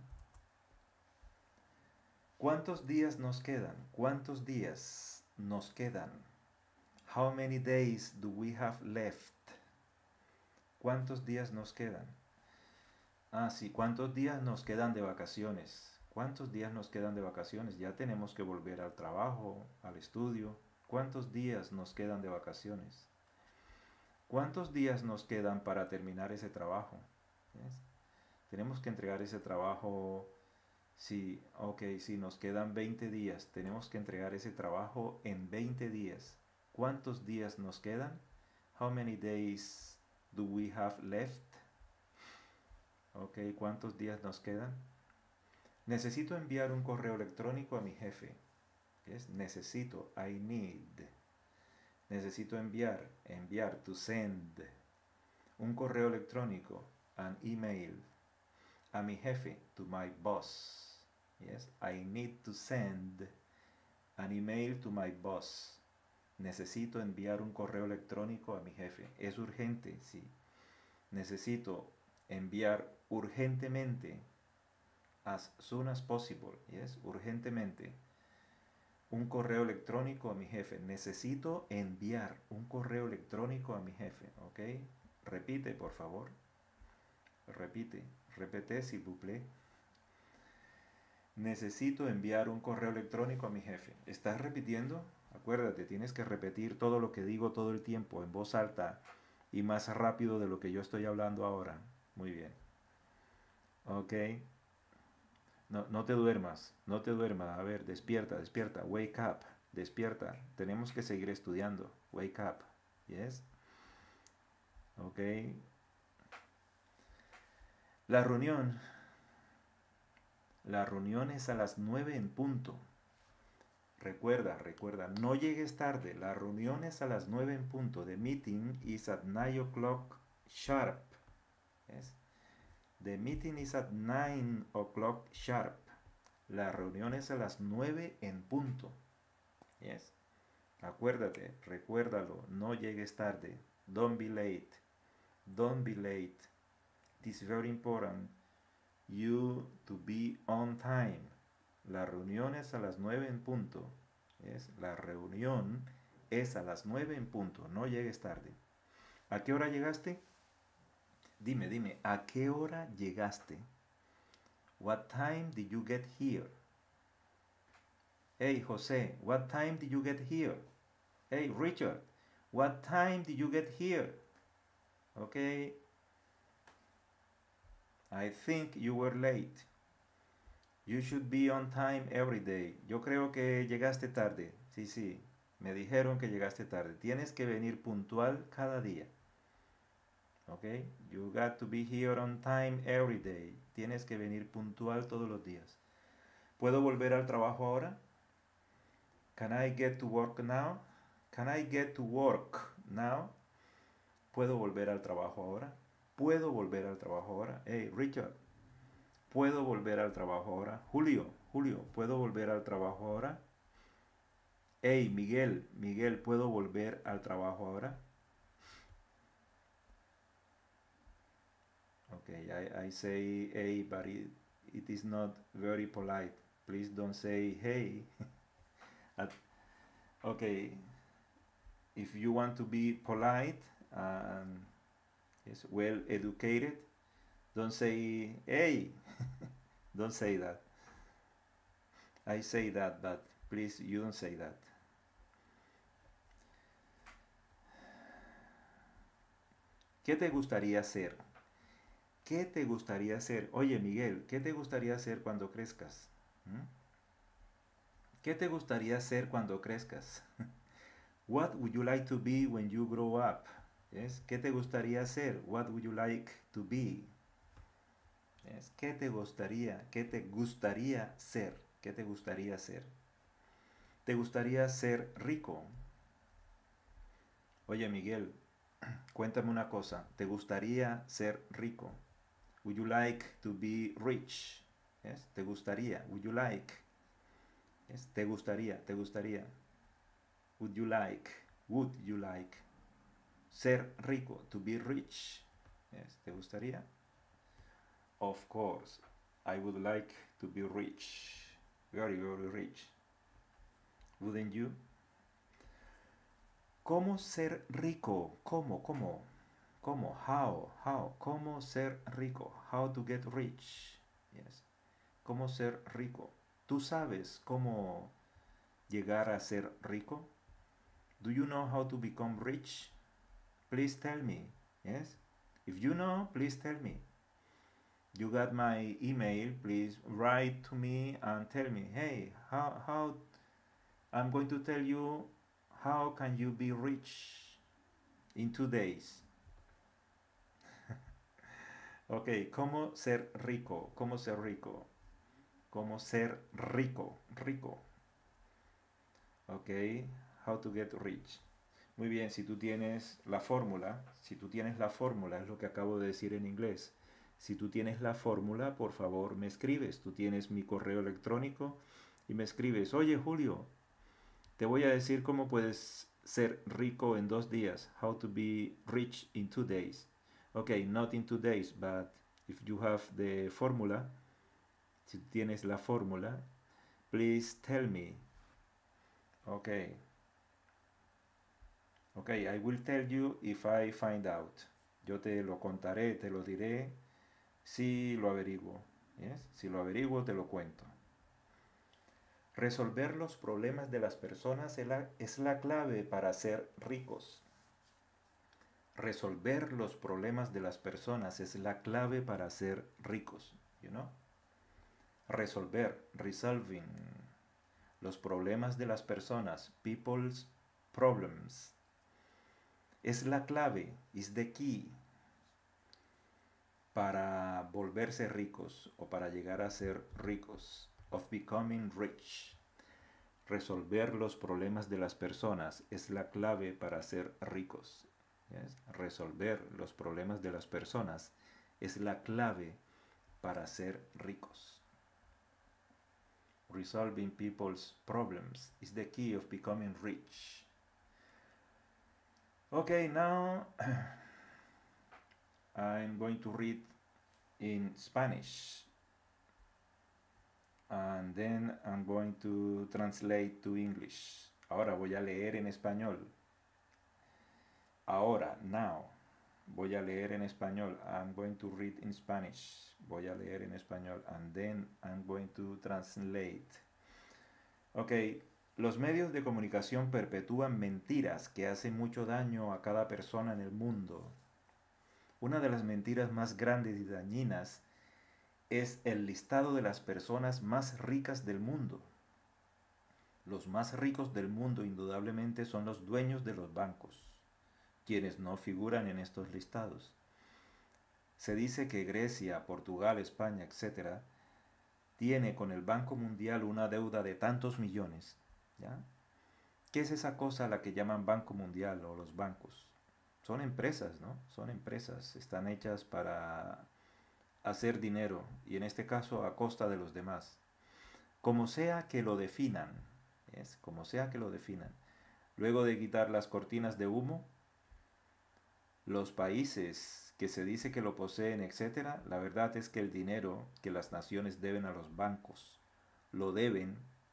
¿Cuántos días nos quedan? ¿Cuántos días nos quedan? How many days do we have left? ¿Cuántos días nos quedan? Ah, sí, ¿cuántos días nos quedan de vacaciones? ¿Cuántos días nos quedan de vacaciones? Ya tenemos que volver al trabajo, al estudio. ¿Cuántos días nos quedan de vacaciones? ¿Cuántos días nos quedan para terminar ese trabajo? ¿Ves? Tenemos que entregar ese trabajo. Sí, ok, sí, nos quedan 20 días. Tenemos que entregar ese trabajo en 20 días. ¿Cuántos días nos quedan? How many days do we have left? Ok, ¿cuántos días nos quedan? Necesito enviar un correo electrónico a mi jefe. ¿Es? Necesito, I need. Necesito enviar, to send. Un correo electrónico, an email, a mi jefe, to my boss. Yes, I need to send an email to my boss. Necesito enviar un correo electrónico a mi jefe. ¿Es urgente? Sí. Necesito enviar urgentemente, as soon as possible, yes, urgentemente, un correo electrónico a mi jefe. Necesito enviar un correo electrónico a mi jefe, ¿ok? Repite, por favor. Repete, s'il vous plaît. Necesito enviar un correo electrónico a mi jefe. ¿Estás repitiendo? Acuérdate, tienes que repetir todo lo que digo todo el tiempo en voz alta y más rápido de lo que yo estoy hablando ahora. Muy bien. Ok. No te duermas, no te duermas. A ver, despierta, wake up, despierta. Tenemos que seguir estudiando. Wake up. Yes. Ok. La reunión. La reunión es a las 9 en punto. Recuerda, no llegues tarde. La reunión es a las 9 en punto. The meeting is at 9 o'clock sharp. Yes. The meeting is at 9 o'clock sharp. La reunión es a las 9 en punto. Yes. Acuérdate, recuérdalo, no llegues tarde. Don't be late. Don't be late. It is very important you to be on time. La reunión es a las 9 en punto. La reunión es a las 9 en punto. No llegues tarde. ¿A qué hora llegaste? Dime, ¿a qué hora llegaste? What time did you get here? Hey, Jose, what time did you get here? Hey, Richard, what time did you get here? Okay, I think you were late. You should be on time every day. Yo creo que llegaste tarde. Sí, me dijeron que llegaste tarde. Tienes que venir puntual cada día. Okay, you got to be here on time every day. Tienes que venir puntual todos los días. ¿Puedo volver al trabajo ahora? Can I get to work now? Can I get to work now? ¿Puedo volver al trabajo ahora? ¿Puedo volver al trabajo ahora? Hey, Richard, ¿puedo volver al trabajo ahora? Julio, ¿puedo volver al trabajo ahora? Hey, Miguel, ¿puedo volver al trabajo ahora? Okay, I say hey, but it is not very polite. Please don't say hey. Okay, if you want to be polite and yes, well educated, don't say hey. Don't say that. I say that, but please you don't say that. ¿Qué te gustaría hacer? ¿Qué te gustaría hacer? Oye, Miguel, ¿qué te gustaría hacer cuando crezcas? ¿Mm? ¿Qué te gustaría hacer cuando crezcas? What would you like to be when you grow up? Yes. ¿Qué te gustaría hacer? What would you like to be? Yes. ¿Qué te gustaría? ¿Qué te gustaría ser? ¿Qué te gustaría ser? ¿Te gustaría ser rico? Oye, Miguel, cuéntame una cosa. ¿Te gustaría ser rico? Would you like to be rich? Yes. ¿Te gustaría? Would you like? Yes. ¿Te gustaría? ¿Te gustaría? Would you like? Would you like? Ser rico, to be rich. Yes. ¿Te gustaría? Of course, I would like to be rich. Very, very rich. Wouldn't you? ¿Cómo ser rico? ¿Cómo? How? ¿Cómo ser rico? How to get rich. Yes. ¿Cómo ser rico? ¿Tú sabes cómo llegar a ser rico? Do you know how to become rich? Please tell me. Yes. If you know, please tell me. You got my email. Please write to me and tell me, hey, how I'm going to tell you how can you be rich in 2 days. Ok, ¿cómo ser rico? ¿Cómo ser rico? ¿Cómo ser rico? Rico. Ok, how to get rich. Muy bien, si tú tienes la fórmula, es lo que acabo de decir en inglés. Si tú tienes la fórmula, por favor me escribes. Tú tienes mi correo electrónico y me escribes, oye Julio, te voy a decir cómo puedes ser rico en 2 días. How to be rich in 2 days. Okay, not in 2 days, but if you have the formula, si tienes la fórmula, please tell me. Okay. Okay, I will tell you if I find out. Yo te lo contaré, te lo diré si lo averiguo. Yes? Si lo averiguo, te lo cuento. Resolver los problemas de las personas es la clave para ser ricos. Resolver los problemas de las personas es la clave para ser ricos. You know? Resolving los problemas de las personas, people's problems, es la clave, is the key, para volverse ricos o para llegar a ser ricos, of becoming rich. Resolver los problemas de las personas es la clave para ser ricos. Yes? Resolver los problemas de las personas es la clave para ser ricos. Resolving people's problems is the key of becoming rich. Okay, now I'm going to read in Spanish and then I'm going to translate to English. Ahora voy a leer en español. Ahora, now, voy a leer en español. I'm going to read in Spanish. Voy a leer en español and then I'm going to translate. Ok, los medios de comunicación perpetúan mentiras que hacen mucho daño a cada persona en el mundo. Una de las mentiras más grandes y dañinas es el listado de las personas más ricas del mundo. Los más ricos del mundo indudablemente son los dueños de los bancos, quienes no figuran en estos listados. Se dice que Grecia, Portugal, España, etc., tiene con el Banco Mundial una deuda de tantos millones. ¿Ya? ¿Qué es esa cosa a la que llaman Banco Mundial o los bancos? Son empresas, ¿no? Son empresas, están hechas para hacer dinero y en este caso a costa de los demás. Como sea que lo definan, ¿es? Como sea que lo definan. Luego de quitar las cortinas de humo, los países que se dice que lo poseen, etcétera, la verdad es que el dinero que las naciones deben a los bancos lo deben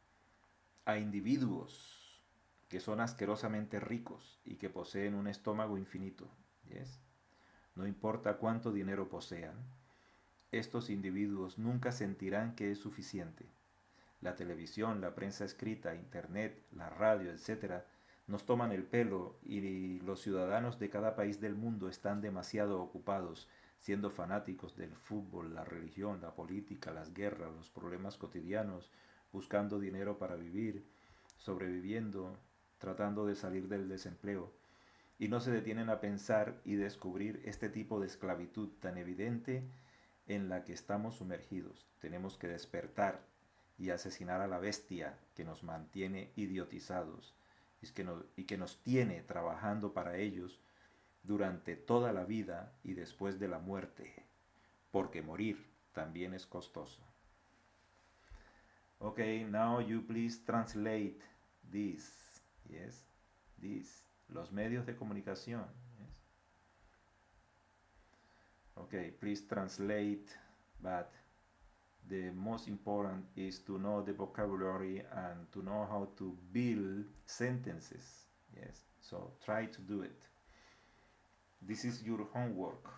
a individuos que son asquerosamente ricos y que poseen un estómago infinito. ¿Yes? No importa cuánto dinero posean, estos individuos nunca sentirán que es suficiente. La televisión, la prensa escrita, internet, la radio, etcétera, nos toman el pelo y los ciudadanos de cada país del mundo están demasiado ocupados siendo fanáticos del fútbol, la religión, la política, las guerras, los problemas cotidianos, buscando dinero para vivir, sobreviviendo, tratando de salir del desempleo, y no se detienen a pensar y descubrir este tipo de esclavitud tan evidente en la que estamos sumergidos. Tenemos que despertar y asesinar a la bestia que nos mantiene idiotizados y que nos tiene trabajando para ellos durante toda la vida y después de la muerte, porque morir también es costoso. Okay, now you please translate this. Yes, this. Los medios de comunicación. Yes. Okay, please translate, but the most important is to know the vocabulary and to know how to build sentences. Yes, so try to do it. This is your homework.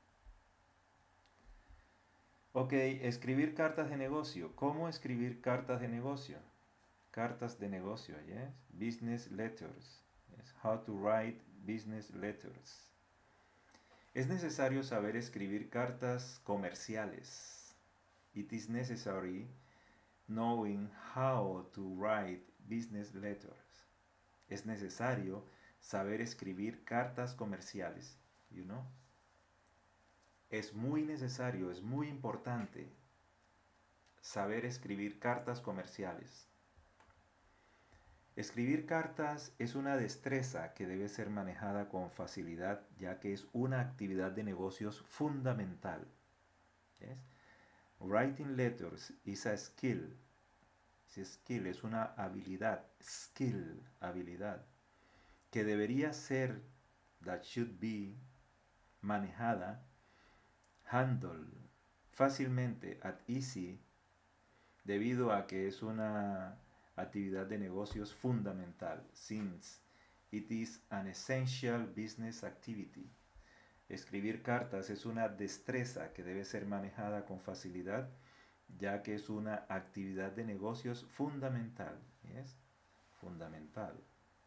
Ok, escribir cartas de negocio. ¿Cómo escribir cartas de negocio? Cartas de negocio, yes? Business letters. Yes. How to write business letters. Es necesario saber escribir cartas comerciales. It is necessary knowing how to write business letters. Es necesario saber escribir cartas comerciales, you know? Es muy necesario, es muy importante saber escribir cartas comerciales. Escribir cartas es una destreza que debe ser manejada con facilidad, ya que es una actividad de negocios fundamental. ¿Yes? Writing letters is a skill. Skill es una habilidad, skill, habilidad, que debería ser, that should be, manejada, handle, fácilmente, at easy, debido a que es una actividad de negocios fundamental, since it is an essential business activity. Escribir cartas es una destreza que debe ser manejada con facilidad, ya que es una actividad de negocios fundamental. ¿Yes? Fundamental.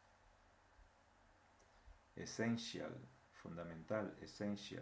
Essential. Fundamental. Essential.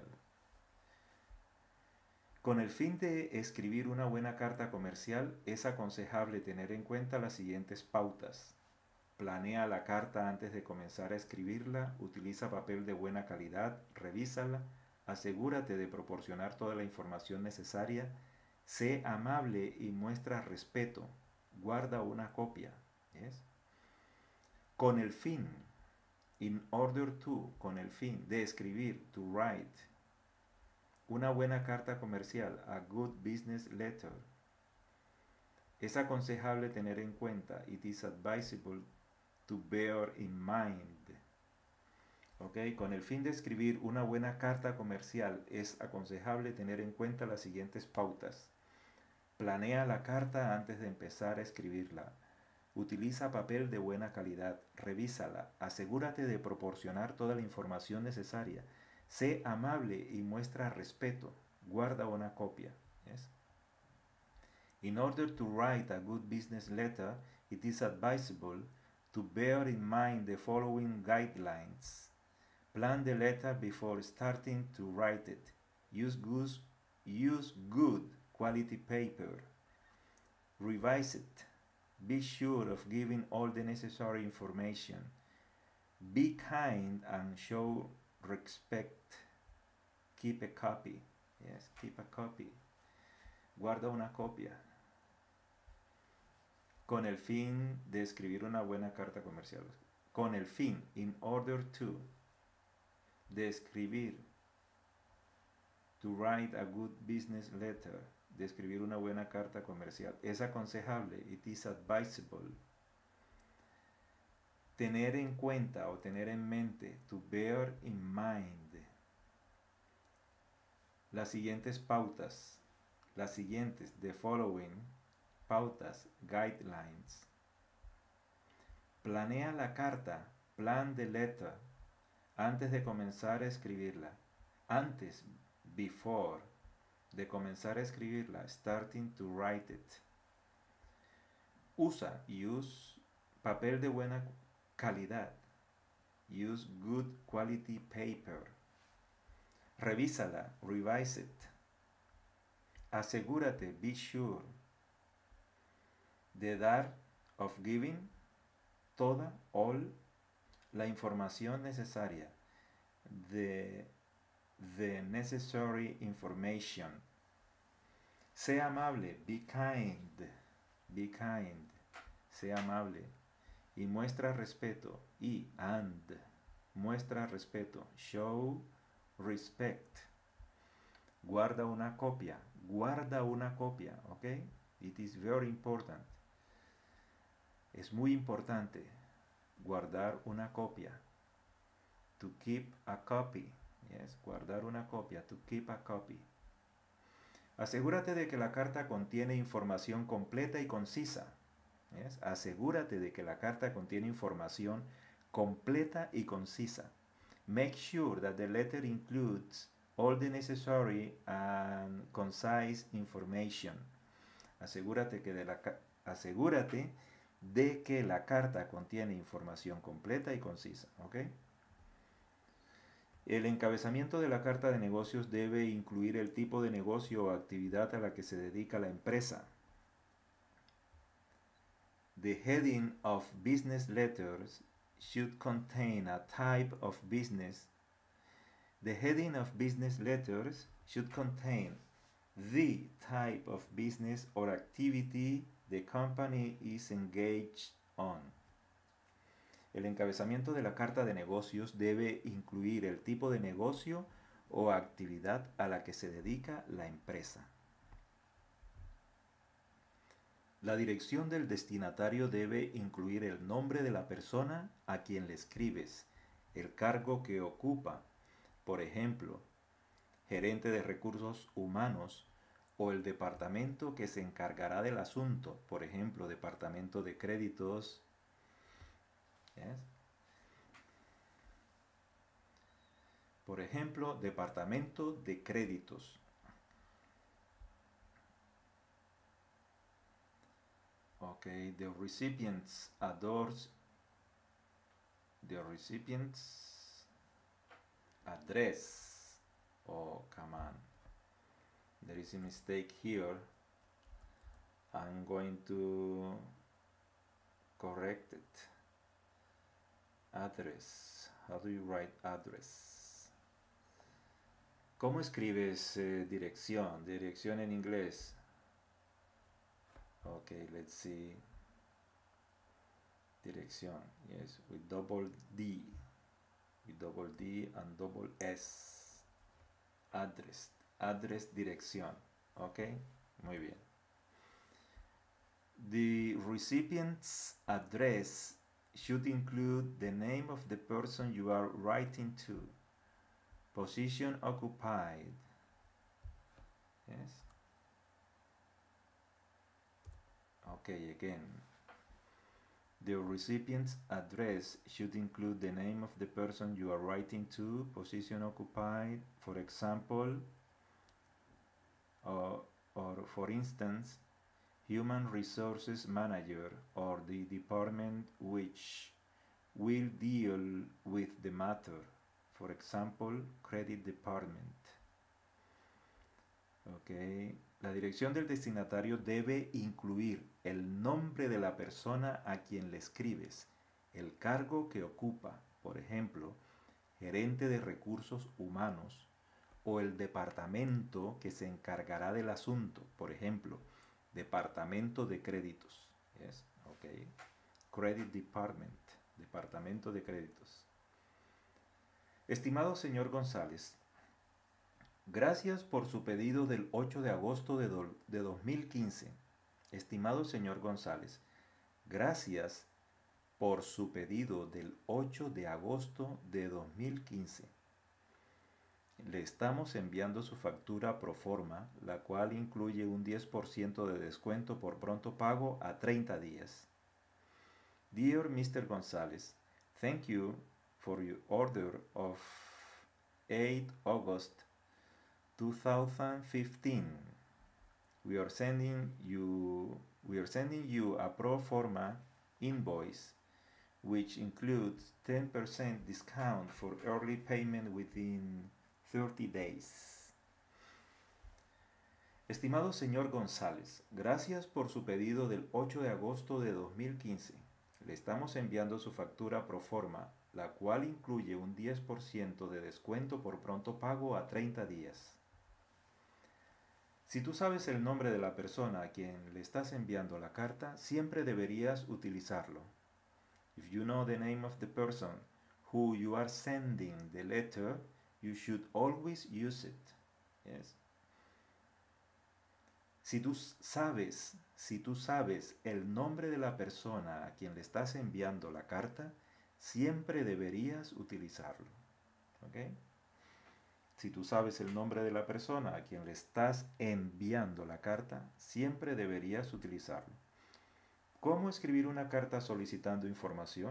Con el fin de escribir una buena carta comercial, es aconsejable tener en cuenta las siguientes pautas. Planea la carta antes de comenzar a escribirla, utiliza papel de buena calidad, revísala, asegúrate de proporcionar toda la información necesaria, sé amable y muestra respeto, guarda una copia. ¿Yes? Con el fin, in order to, con el fin de escribir, to write, una buena carta comercial, a good business letter. Es aconsejable tener en cuenta, it is advisable to bear in mind, ¿Ok? Con el fin de escribir una buena carta comercial es aconsejable tener en cuenta las siguientes pautas. Planea la carta antes de empezar a escribirla. Utiliza papel de buena calidad. Revísala. Asegúrate de proporcionar toda la información necesaria. Sé amable y muestra respeto. Guarda una copia. ¿Yes? In order to write a good business letter, it is advisable to bear in mind the following guidelines. Plan the letter before starting to write it. Use good quality paper. Revise it. Be sure of giving all the necessary information. Be kind and show respect. Keep a copy. Yes, keep a copy. Guarda una copia. Con el fin de escribir una buena carta comercial. Con el fin, in order to, de escribir, to write a good business letter, de escribir una buena carta comercial. Es aconsejable, it is advisable, tener en cuenta o tener en mente, to bear in mind, las siguientes pautas, las siguientes, the following, pautas, guidelines. Planea la carta, plan the letter, antes de comenzar a escribirla. Antes, before, de comenzar a escribirla, starting to write it. Use papel de buena calidad. Use good quality paper. Revísala, revise it. Asegúrate, be sure, de dar, of giving, toda, all, la información necesaria, the necessary information. Sé amable, be kind, sé amable. Y muestra respeto, muestra respeto, show respect. Guarda una copia, ¿ok? It is very important. Es muy importante guardar una copia. To keep a copy. Yes, guardar una copia. To keep a copy. Asegúrate de que la carta contiene información completa y concisa. Yes, asegúrate de que la carta contiene información completa y concisa. Make sure that the letter includes all the necessary and concise information. Asegúrate de que la carta contiene información completa y concisa. ¿Ok? El encabezamiento de la carta de negocios debe incluir el tipo de negocio o actividad a la que se dedica la empresa. The heading of business letters should contain a type of business. The heading of business letters should contain the type of business or activity the company is engaged on. El encabezamiento de la carta de negocios debe incluir el tipo de negocio o actividad a la que se dedica la empresa. La dirección del destinatario debe incluir el nombre de la persona a quien le escribes, el cargo que ocupa, por ejemplo, gerente de recursos humanos, o el departamento que se encargará del asunto, por ejemplo, departamento de créditos. ¿Yes? Por ejemplo, departamento de créditos. Okay, the recipient's address. Oh, come on. There is a mistake here. I'm going to correct it. Address. How do you write address? ¿Cómo escribes dirección? Dirección en inglés. Okay, let's see. Dirección. Yes, with double D. With double D and double S. Address. Address, dirección. Okay, muy bien. The recipient's address should include the name of the person you are writing to. Position occupied. Yes. Okay, again. The recipient's address should include the name of the person you are writing to, position occupied, for example, or for instance, Human Resources Manager or the department which will deal with the matter, for example, Credit Department. Okay. La dirección del destinatario debe incluir el nombre de la persona a quien le escribes, el cargo que ocupa, por ejemplo, gerente de recursos humanos, o el departamento que se encargará del asunto, por ejemplo, departamento de créditos. Yes? Okay. Credit Department, departamento de créditos. Estimado señor González, gracias por su pedido del 8 de agosto de 2015. Estimado señor González, gracias por su pedido del 8 de agosto de 2015. Le estamos enviando su factura pro forma, la cual incluye un 10% de descuento por pronto pago a 30 días. Dear Mr. González, thank you for your order of 8 August 2015. We are sending you a pro forma invoice which includes 10% discount for early payment within 30 days. Estimado señor González, gracias por su pedido del 8 de agosto de 2015. Le estamos enviando su factura pro forma, la cual incluye un 10% de descuento por pronto pago a 30 días. Si tú sabes el nombre de la persona a quien le estás enviando la carta, siempre deberías utilizarlo. If you know the name of the person who you are sending the letter, you should always use it. Yes. Si tú sabes el nombre de la persona a quien le estás enviando la carta, siempre deberías utilizarlo. ¿Okay? Si tú sabes el nombre de la persona a quien le estás enviando la carta, siempre deberías utilizarlo. ¿Cómo escribir una carta solicitando información?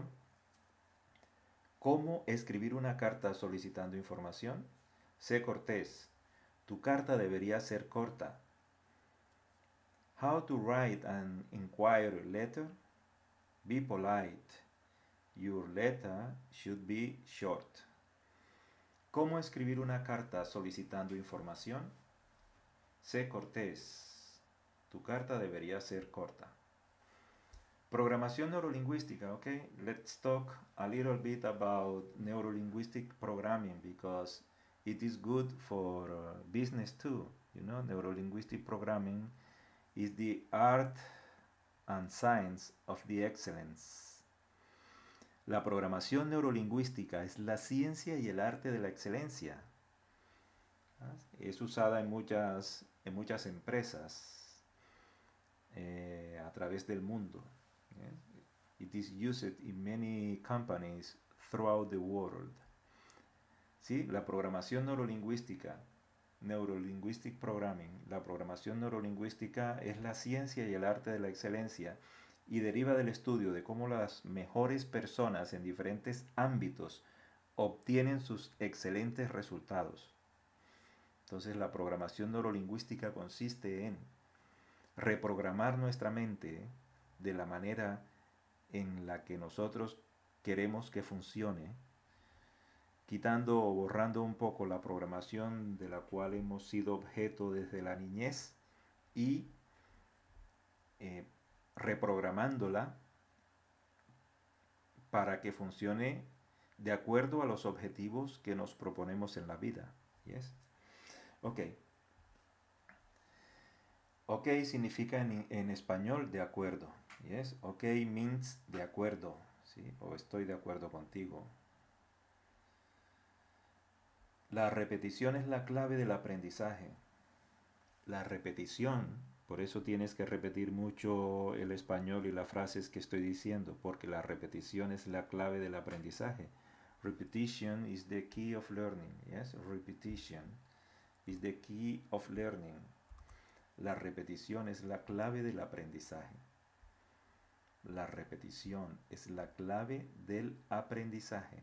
¿Cómo escribir una carta solicitando información? Sé cortés. Tu carta debería ser corta. How to write an inquiry letter? Be polite. Your letter should be short. ¿Cómo escribir una carta solicitando información? Sé cortés. Tu carta debería ser corta. Programación neurolingüística, okay? Let's talk a little bit about neurolinguistic programming because it is good for business too. You know, neurolinguistic programming is the art and science of the excellence. La programación neurolingüística es la ciencia y el arte de la excelencia. Es usada en muchas empresas a través del mundo. It is used in many companies throughout the world. ¿Sí? La programación neurolingüística, neurolinguistic programming, la programación neurolingüística es la ciencia y el arte de la excelencia y deriva del estudio de cómo las mejores personas en diferentes ámbitos obtienen sus excelentes resultados. Entonces la programación neurolingüística consiste en reprogramar nuestra mente de la manera en la que nosotros queremos que funcione, quitando o borrando un poco la programación de la cual hemos sido objeto desde la niñez y reprogramándola para que funcione de acuerdo a los objetivos que nos proponemos en la vida. ¿Yes? Ok. Ok significa en español de acuerdo. Yes? Ok means de acuerdo. ¿Sí? O estoy de acuerdo contigo. La repetición es la clave del aprendizaje. La repetición Por eso tienes que repetir mucho el español y las frases que estoy diciendo, porque la repetición es la clave del aprendizaje. Repetition is the key of learning. Yes, repetition is the key of learning. La repetición es la clave del aprendizaje. La repetición es la clave del aprendizaje.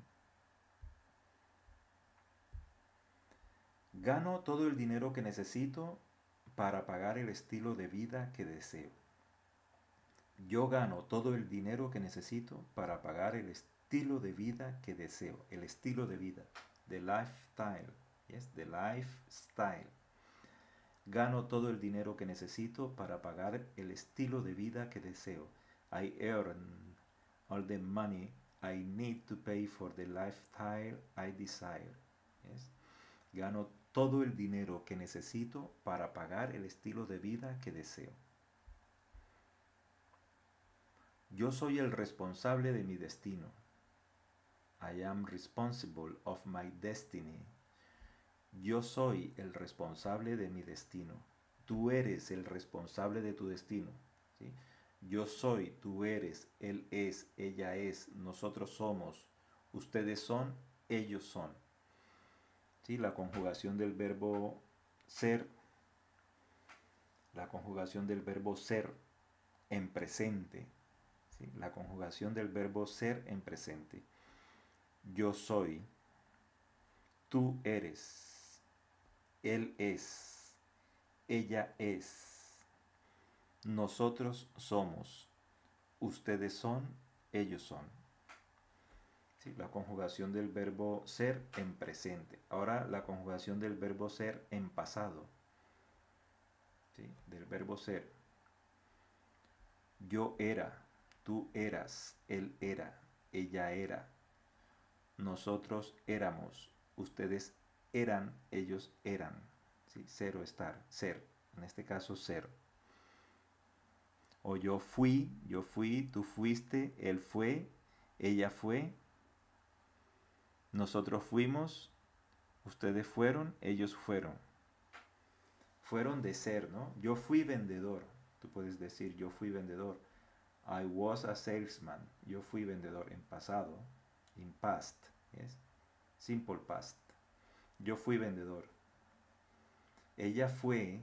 Gano todo el dinero que necesito para pagar el estilo de vida que deseo. Yo gano todo el dinero que necesito para pagar el estilo de vida que deseo. El estilo de vida. The lifestyle. Yes, the lifestyle. Gano todo el dinero que necesito para pagar el estilo de vida que deseo. I earn all the money I need to pay for the lifestyle I desire. Yes. Gano todo el dinero que necesito para pagar el estilo de vida que deseo. Yo soy el responsable de mi destino. I am responsible of my destiny. Yo soy el responsable de mi destino. Tú eres el responsable de tu destino. ¿Sí? Yo soy, tú eres, él es, ella es, nosotros somos, ustedes son, ellos son. ¿Sí? La conjugación del verbo ser, la conjugación del verbo ser en presente. ¿Sí? La conjugación del verbo ser en presente. Yo soy, tú eres, él es, ella es, nosotros somos, ustedes son, ellos son. ¿Sí? La conjugación del verbo ser en presente. Ahora la conjugación del verbo ser en pasado. ¿Sí? Del verbo ser. Yo era, tú eras, él era, ella era, nosotros éramos, ustedes eran, ellos eran. ¿Sí? Ser o estar, ser. En este caso, ser. O yo fui, tú fuiste, él fue, ella fue, nosotros fuimos, ustedes fueron, ellos fueron. Fueron de ser, ¿no? Yo fui vendedor. Tú puedes decir, yo fui vendedor. I was a salesman. Yo fui vendedor en pasado. In past. Yes? Simple past. Yo fui vendedor. Ella fue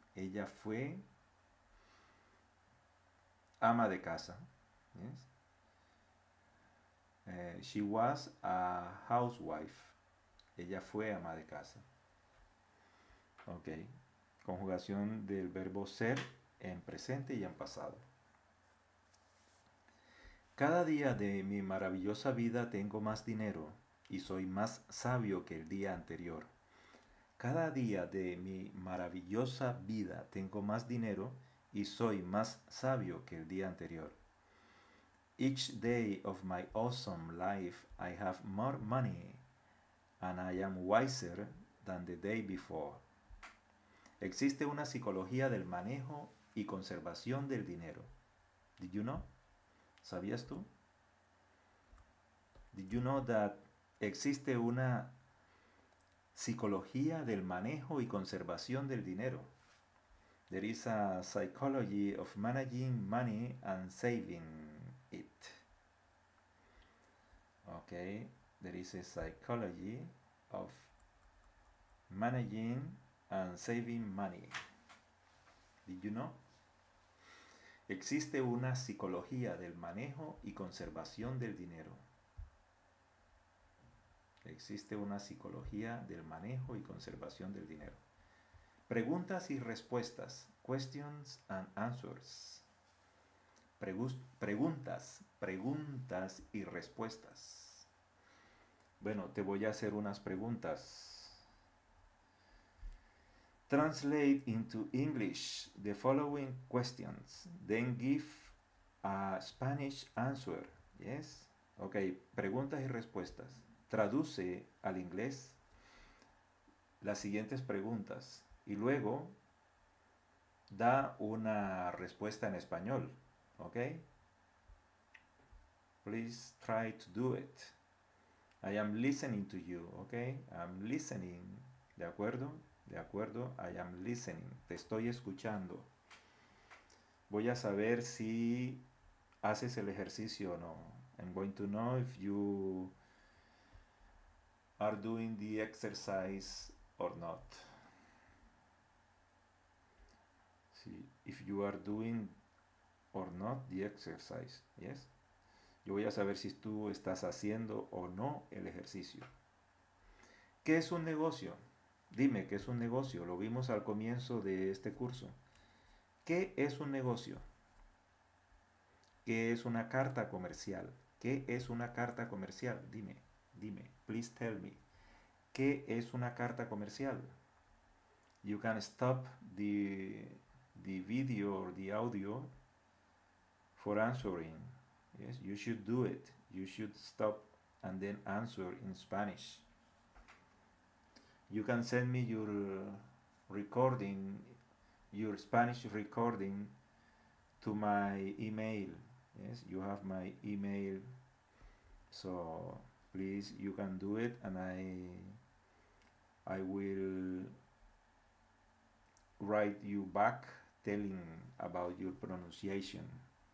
ama de casa. Yes? She was a housewife. Ella fue ama de casa. Ok. Conjugación del verbo ser en presente y en pasado. Cada día de mi maravillosa vida tengo más dinero y soy más sabio que el día anterior. Cada día de mi maravillosa vida tengo más dinero y soy más sabio que el día anterior. Each day of my awesome life I have more money and I am wiser than the day before. Existe una psicología del manejo y conservación del dinero. Did you know? ¿Sabías tú? Did you know that existe una psicología del manejo y conservación del dinero? There is a psychology of managing money and saving it. Okay, there is a psychology of managing and saving money. Did you know? Existe una psicología del manejo y conservación del dinero. Existe una psicología del manejo y conservación del dinero. Preguntas y respuestas. Questions and answers. Preguntas y respuestas. Bueno, te voy a hacer unas preguntas. Translate into English the following questions. Then give a Spanish answer. Yes? Ok, preguntas y respuestas. Traduce al inglés las siguientes preguntas y luego da una respuesta en español. ¿Ok? Please try to do it. I am listening to you. ¿Ok? I'm listening. ¿De acuerdo? De acuerdo. I am listening. Te estoy escuchando. Voy a saber si haces el ejercicio o no. I'm going to know if you are doing the exercise or not. See, if you are doing or not the exercise, yes. Yo voy a saber si tú estás haciendo o no el ejercicio. ¿Qué es un negocio? Dime, ¿qué es un negocio? Lo vimos al comienzo de este curso. ¿Qué es un negocio? ¿Qué es una carta comercial? ¿Qué es una carta comercial? Dime, dime, please tell me. ¿Qué es una carta comercial? You can stop the video or the audio for answering. Yes, you should do it. You should stop and then answer in Spanish. You can send me your recording, your Spanish recording to my email. Yes, you have my email, so please you can do it, and I will write you back telling about your pronunciation.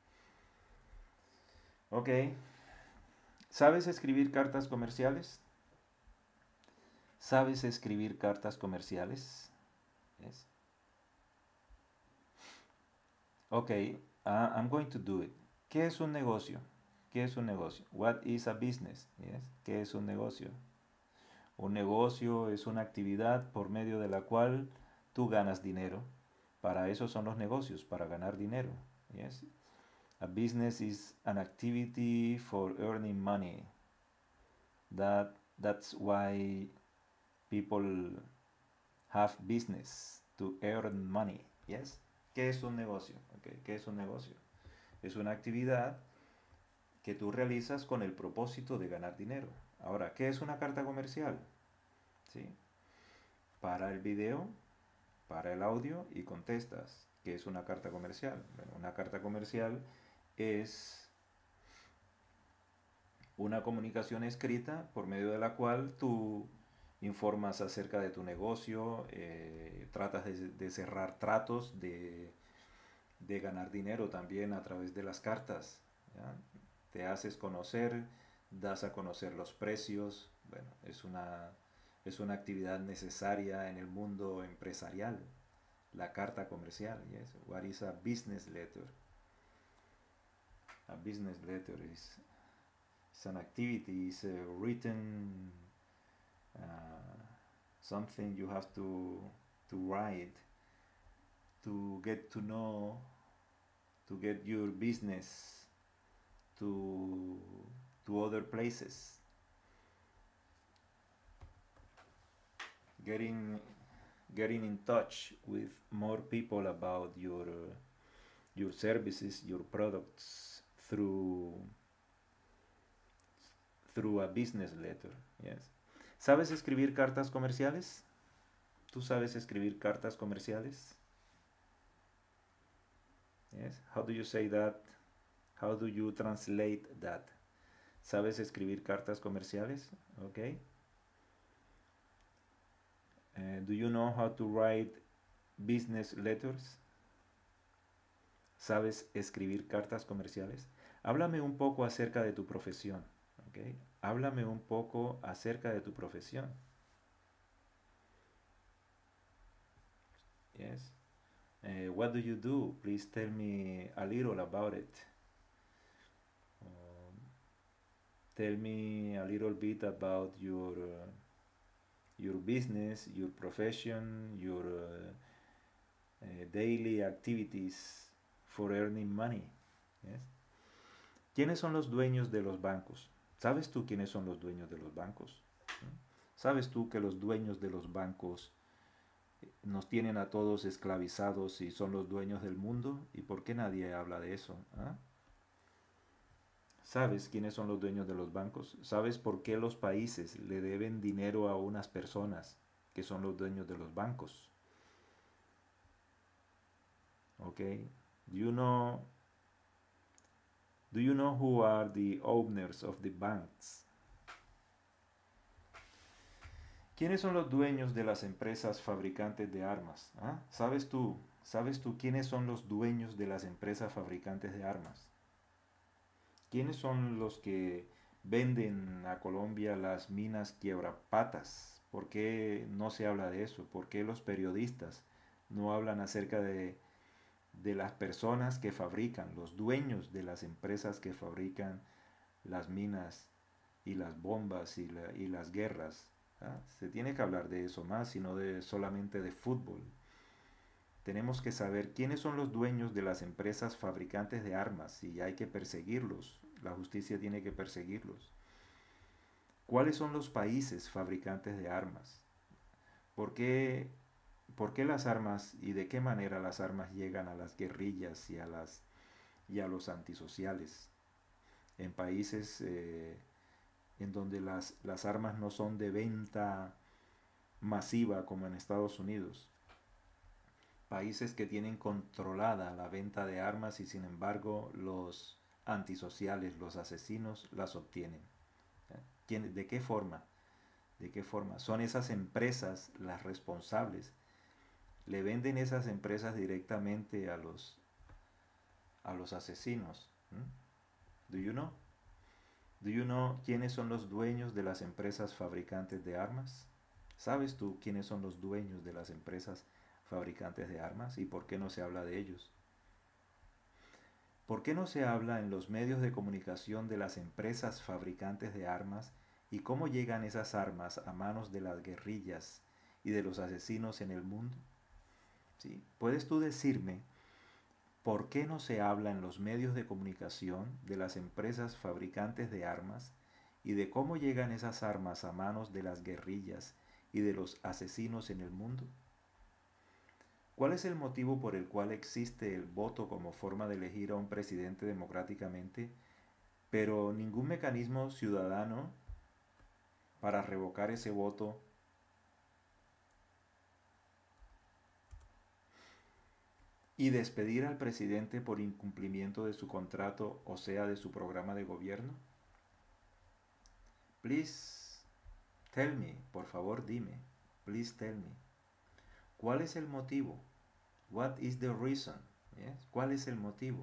Ok. ¿Sabes escribir cartas comerciales? ¿Sabes escribir cartas comerciales? Yes. Ok, I'm going to do it. ¿Qué es un negocio? ¿Qué es un negocio? What is a business? Yes. ¿Qué es un negocio? Un negocio es una actividad por medio de la cual tú ganas dinero. Para eso son los negocios, para ganar dinero. Yes. A business is an activity for earning money. That's why people have business, to earn money. Yes. ¿Qué es un negocio? Okay. ¿Qué es un negocio? Es una actividad que tú realizas con el propósito de ganar dinero. Ahora, ¿qué es una carta comercial? ¿Sí? Para el video, para el audio y contestas. ¿Qué es una carta comercial? Bueno, una carta comercial es una comunicación escrita por medio de la cual tú informas acerca de tu negocio, tratas de cerrar tratos, de ganar dinero también a través de las cartas. ¿Ya? Te haces conocer, das a conocer los precios. Bueno, es una actividad necesaria en el mundo empresarial. La carta comercial. Yes. What is a business letter? A business letter is an activity, is a written something you have to write to get to know, to get your business to other places. Getting in touch with more people about your services, your products through a business letter. Yes. ¿Sabes escribir cartas comerciales? ¿Tú sabes escribir cartas comerciales? Yes. How do you say that? How do you translate that? ¿Sabes escribir cartas comerciales? Okay. Do you know how to write business letters? ¿Sabes escribir cartas comerciales? Háblame un poco acerca de tu profesión. Okay. Háblame un poco acerca de tu profesión. Yes. What do you do? Please tell me a little about it. Tell me a little bit about your business, your profession, your daily activities for earning money. Yes. ¿Quiénes son los dueños de los bancos? ¿Sabes tú quiénes son los dueños de los bancos? ¿Sabes tú que los dueños de los bancos nos tienen a todos esclavizados y son los dueños del mundo? ¿Y por qué nadie habla de eso? ¿Ah? ¿Sabes quiénes son los dueños de los bancos? ¿Sabes por qué los países le deben dinero a unas personas que son los dueños de los bancos? Okay. Do you know who are the owners of the banks? ¿Quiénes son los dueños de las empresas fabricantes de armas? ¿Ah? ¿Sabes tú? ¿Sabes tú quiénes son los dueños de las empresas fabricantes de armas? ¿Quiénes son los que venden a Colombia las minas quiebrapatas? ¿Por qué no se habla de eso? ¿Por qué los periodistas no hablan acerca de las personas que fabrican, los dueños de las empresas que fabrican las minas y las bombas y las guerras? ¿Ah? Se tiene que hablar de eso más, sino de solamente de fútbol. Tenemos que saber quiénes son los dueños de las empresas fabricantes de armas y hay que perseguirlos. La justicia tiene que perseguirlos. ¿Cuáles son los países fabricantes de armas? ¿Por qué, por qué las armas y de qué manera las armas llegan a las guerrillas y a los antisociales? En países en donde las armas no son de venta masiva como en Estados Unidos. Países que tienen controlada la venta de armas y sin embargo los antisociales, los asesinos, las obtienen. ¿De qué forma? ¿De qué forma? Son esas empresas las responsables. Le venden esas empresas directamente a los asesinos. Do you know? Do you know quiénes son los dueños de las empresas fabricantes de armas? ¿Sabes tú quiénes son los dueños de las empresas fabricantes de armas y por qué no se habla de ellos? ¿Por qué no se habla en los medios de comunicación de las empresas fabricantes de armas y cómo llegan esas armas a manos de las guerrillas y de los asesinos en el mundo? ¿Sí? ¿Puedes tú decirme por qué no se habla en los medios de comunicación de las empresas fabricantes de armas y de cómo llegan esas armas a manos de las guerrillas y de los asesinos en el mundo? ¿Cuál es el motivo por el cual existe el voto como forma de elegir a un presidente democráticamente, pero ningún mecanismo ciudadano para revocar ese voto y despedir al presidente por incumplimiento de su contrato, o sea, de su programa de gobierno? Please tell me, por favor dime, please tell me. ¿Cuál es el motivo? What is the reason? Yes? ¿Cuál es el motivo?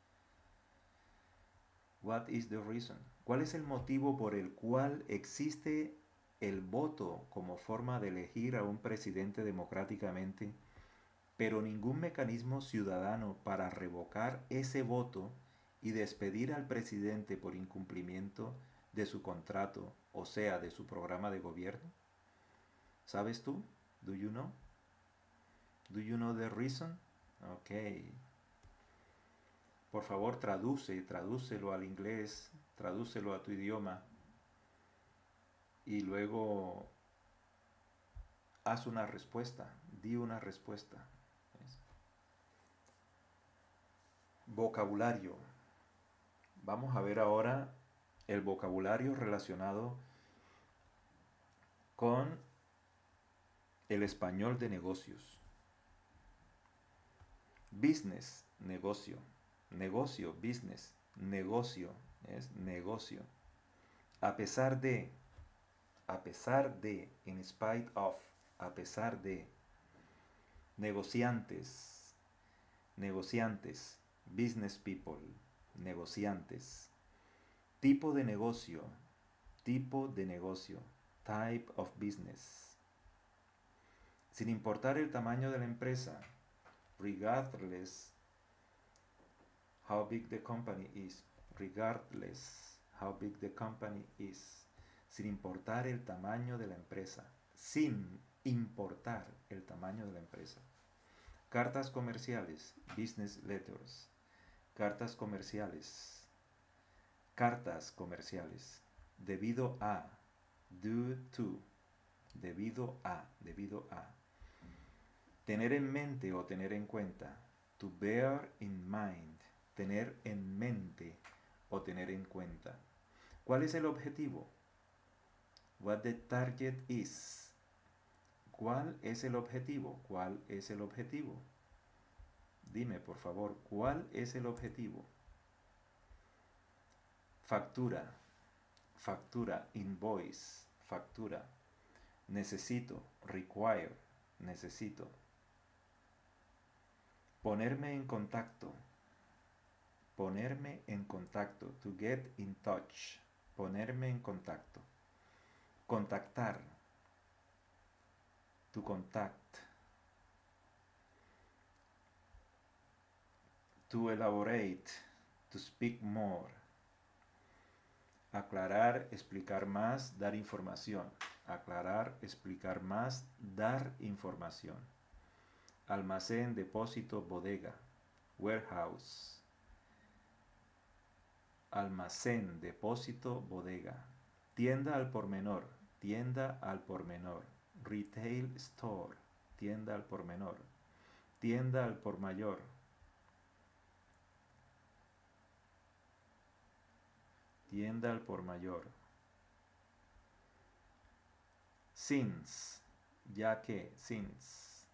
What is the reason? ¿Cuál es el motivo por el cual existe el voto como forma de elegir a un presidente democráticamente, pero ningún mecanismo ciudadano para revocar ese voto y despedir al presidente por incumplimiento de su contrato, o sea, de su programa de gobierno? ¿Sabes tú? Do you know? Do you know the reason? Ok. Por favor, tradúcelo al inglés, tradúcelo a tu idioma y luego haz una respuesta, di una respuesta. ¿Ves? Vocabulario. Vamos a ver ahora el vocabulario relacionado con el español de negocios. Business, negocio. Negocio, business. Negocio, es negocio. A pesar de, in spite of, a pesar de. Negociantes, negociantes, business people, negociantes. Tipo de negocio, type of business. Sin importar el tamaño de la empresa, regardless how big the company is, regardless how big the company is, sin importar el tamaño de la empresa, sin importar el tamaño de la empresa. Cartas comerciales, business letters. Cartas comerciales, debido a, due to, debido a. Tener en mente o tener en cuenta, to bear in mind, tener en mente o tener en cuenta. ¿Cuál es el objetivo? What the target is. ¿Cuál es el objetivo? ¿Cuál es el objetivo? Dime, por favor, ¿cuál es el objetivo? Factura, invoice, factura. Necesito, require, necesito. Ponerme en contacto. Ponerme en contacto. To get in touch. Ponerme en contacto. Contactar. To contact. To elaborate. To speak more. Aclarar, explicar más, dar información. Aclarar, explicar más, dar información. Almacén, depósito, bodega. Warehouse. Almacén, depósito, bodega. Tienda al por menor. Tienda al por menor. Retail store. Tienda al por menor. Tienda al por mayor. Tienda al por mayor. Since, ya que, since.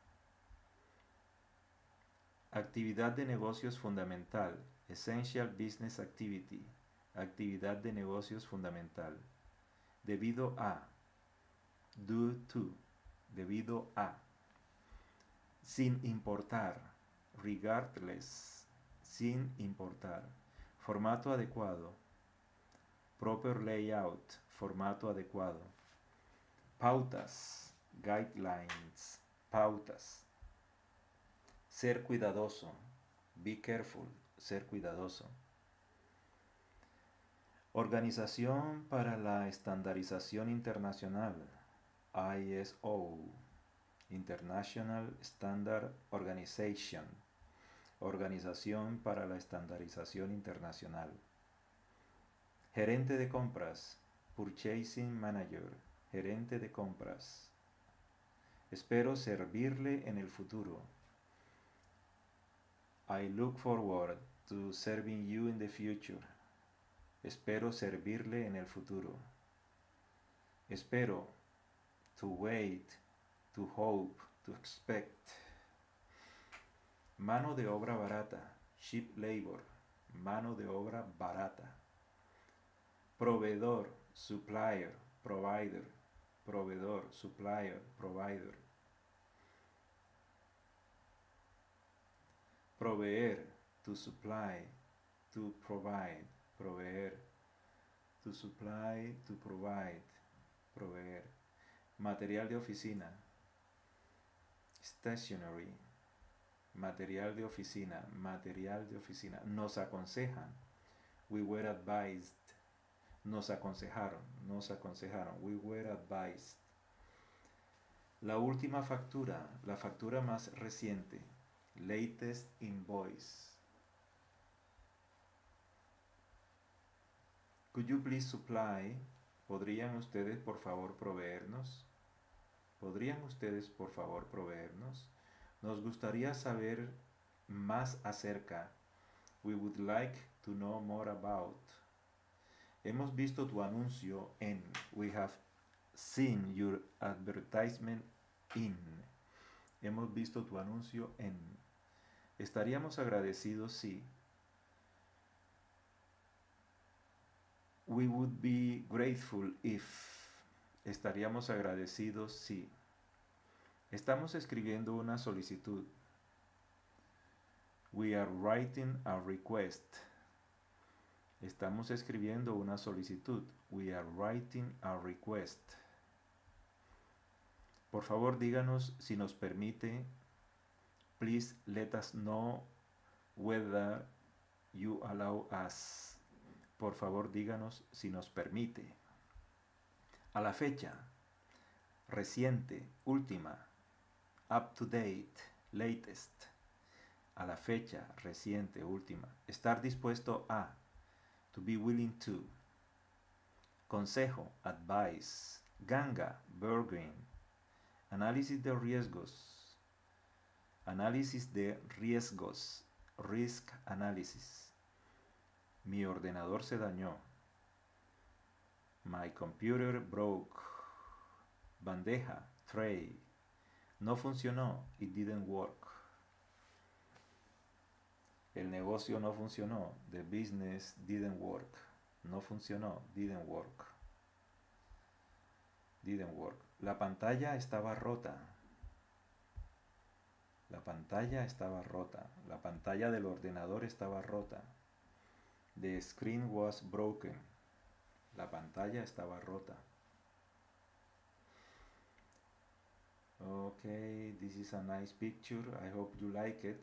Actividad de negocios fundamental. Essential business activity. Actividad de negocios fundamental. Debido a. Due to. Debido a. Sin importar. Regardless. Sin importar. Formato adecuado. Proper layout. Formato adecuado. Pautas. Guidelines. Pautas. Ser cuidadoso. Be careful. Ser cuidadoso. Organización para la Estandarización Internacional. ISO. International Standard Organization. Organización para la Estandarización Internacional. Gerente de compras. Purchasing Manager. Gerente de compras. Espero servirle en el futuro. I look forward to serving you in the future. Espero servirle en el futuro. Espero. To wait. To hope. To expect. Mano de obra barata. Cheap labor. Mano de obra barata. Proveedor. Supplier. Provider. Proveedor. Supplier. Provider. Proveer. To supply. To provide. Proveer. To supply. To provide. Proveer. Material de oficina. Stationery. Material de oficina. Material de oficina. Nos aconsejan. We were advised. Nos aconsejaron. Nos aconsejaron. We were advised. La última factura. La factura más reciente. Latest invoice. Could you please supply? ¿Podrían ustedes por favor proveernos? ¿Podrían ustedes por favor proveernos? Nos gustaría saber más acerca. We would like to know more about. Hemos visto tu anuncio en. We have seen your advertisement in. Hemos visto tu anuncio en. Estaríamos agradecidos si. We would be grateful if. Estaríamos agradecidos si. Estamos escribiendo una solicitud. We are writing a request. Estamos escribiendo una solicitud. We are writing a request. Por favor, díganos si nos permite. Please let us know whether you allow us. Por favor, díganos si nos permite. A la fecha. Reciente. Última. Up to date. Latest. A la fecha. Reciente. Última. Estar dispuesto a. To be willing to. Consejo. Advice. Ganga. Berggreen. Análisis de riesgos. Análisis de riesgos. Risk analysis. Mi ordenador se dañó. My computer broke. Bandeja. Tray. No funcionó. It didn't work. El negocio no funcionó. The business didn't work. No funcionó. Didn't work. Didn't work. La pantalla estaba rota. La pantalla estaba rota. La pantalla del ordenador estaba rota. The screen was broken. La pantalla estaba rota. Okay, this is a nice picture. I hope you like it.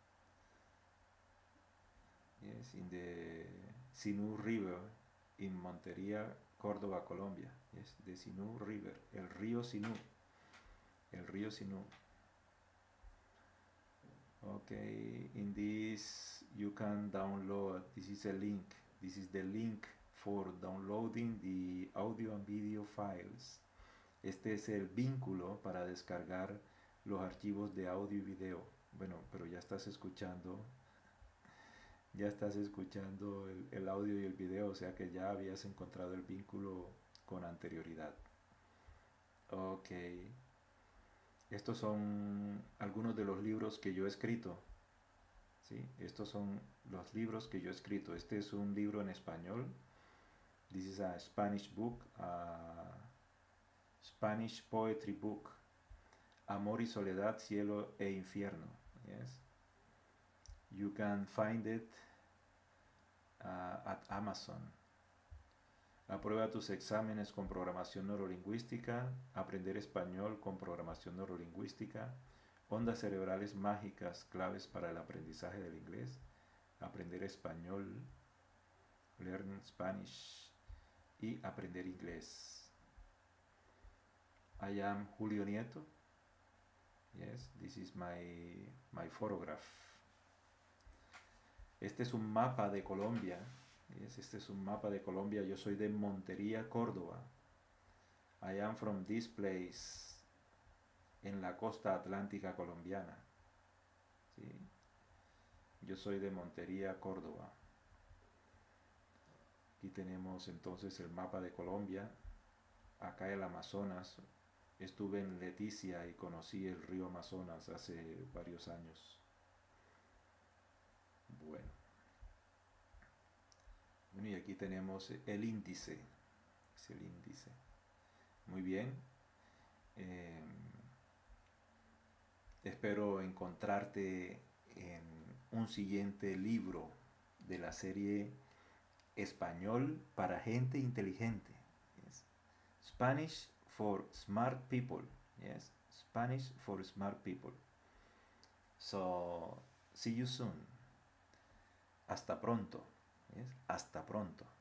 Yes, in the Sinú River in Montería, Córdoba, Colombia. Yes, the Sinú River, el río Sinú. El río Sinú. Okay, in this you can download, this is a link. This is the link for downloading the audio and video files. Este es el vínculo para descargar los archivos de audio y video. Bueno, pero ya estás escuchando el audio y el video, o sea que ya habías encontrado el vínculo con anterioridad. Ok. Estos son algunos de los libros que yo he escrito. ¿Sí? Estos son los libros que yo he escrito. Este es un libro en español. This is a Spanish book, a Spanish poetry book. Amor y soledad, cielo e infierno. Yes. You can find it at Amazon. Aprueba tus exámenes con programación neurolingüística, aprender español con programación neurolingüística, ondas cerebrales mágicas, claves para el aprendizaje del inglés, aprender español, learn Spanish y aprender inglés. I am Julio Nieto. Yes, this is my photograph. Este es un mapa de Colombia. Yes, este es un mapa de Colombia. Yo soy de Montería, Córdoba. I am from this place. En la costa atlántica colombiana. ¿Sí? Yo soy de Montería, Córdoba. Aquí tenemos entonces el mapa de Colombia. Acá el Amazonas. Estuve en Leticia y conocí el río Amazonas hace varios años. Bueno, y aquí tenemos el índice. Es el índice. Muy bien. Espero encontrarte en un siguiente libro de la serie Español para gente inteligente. Yes. Spanish for smart people. Yes. Spanish for smart people. So, see you soon. Hasta pronto. Yes. Hasta pronto.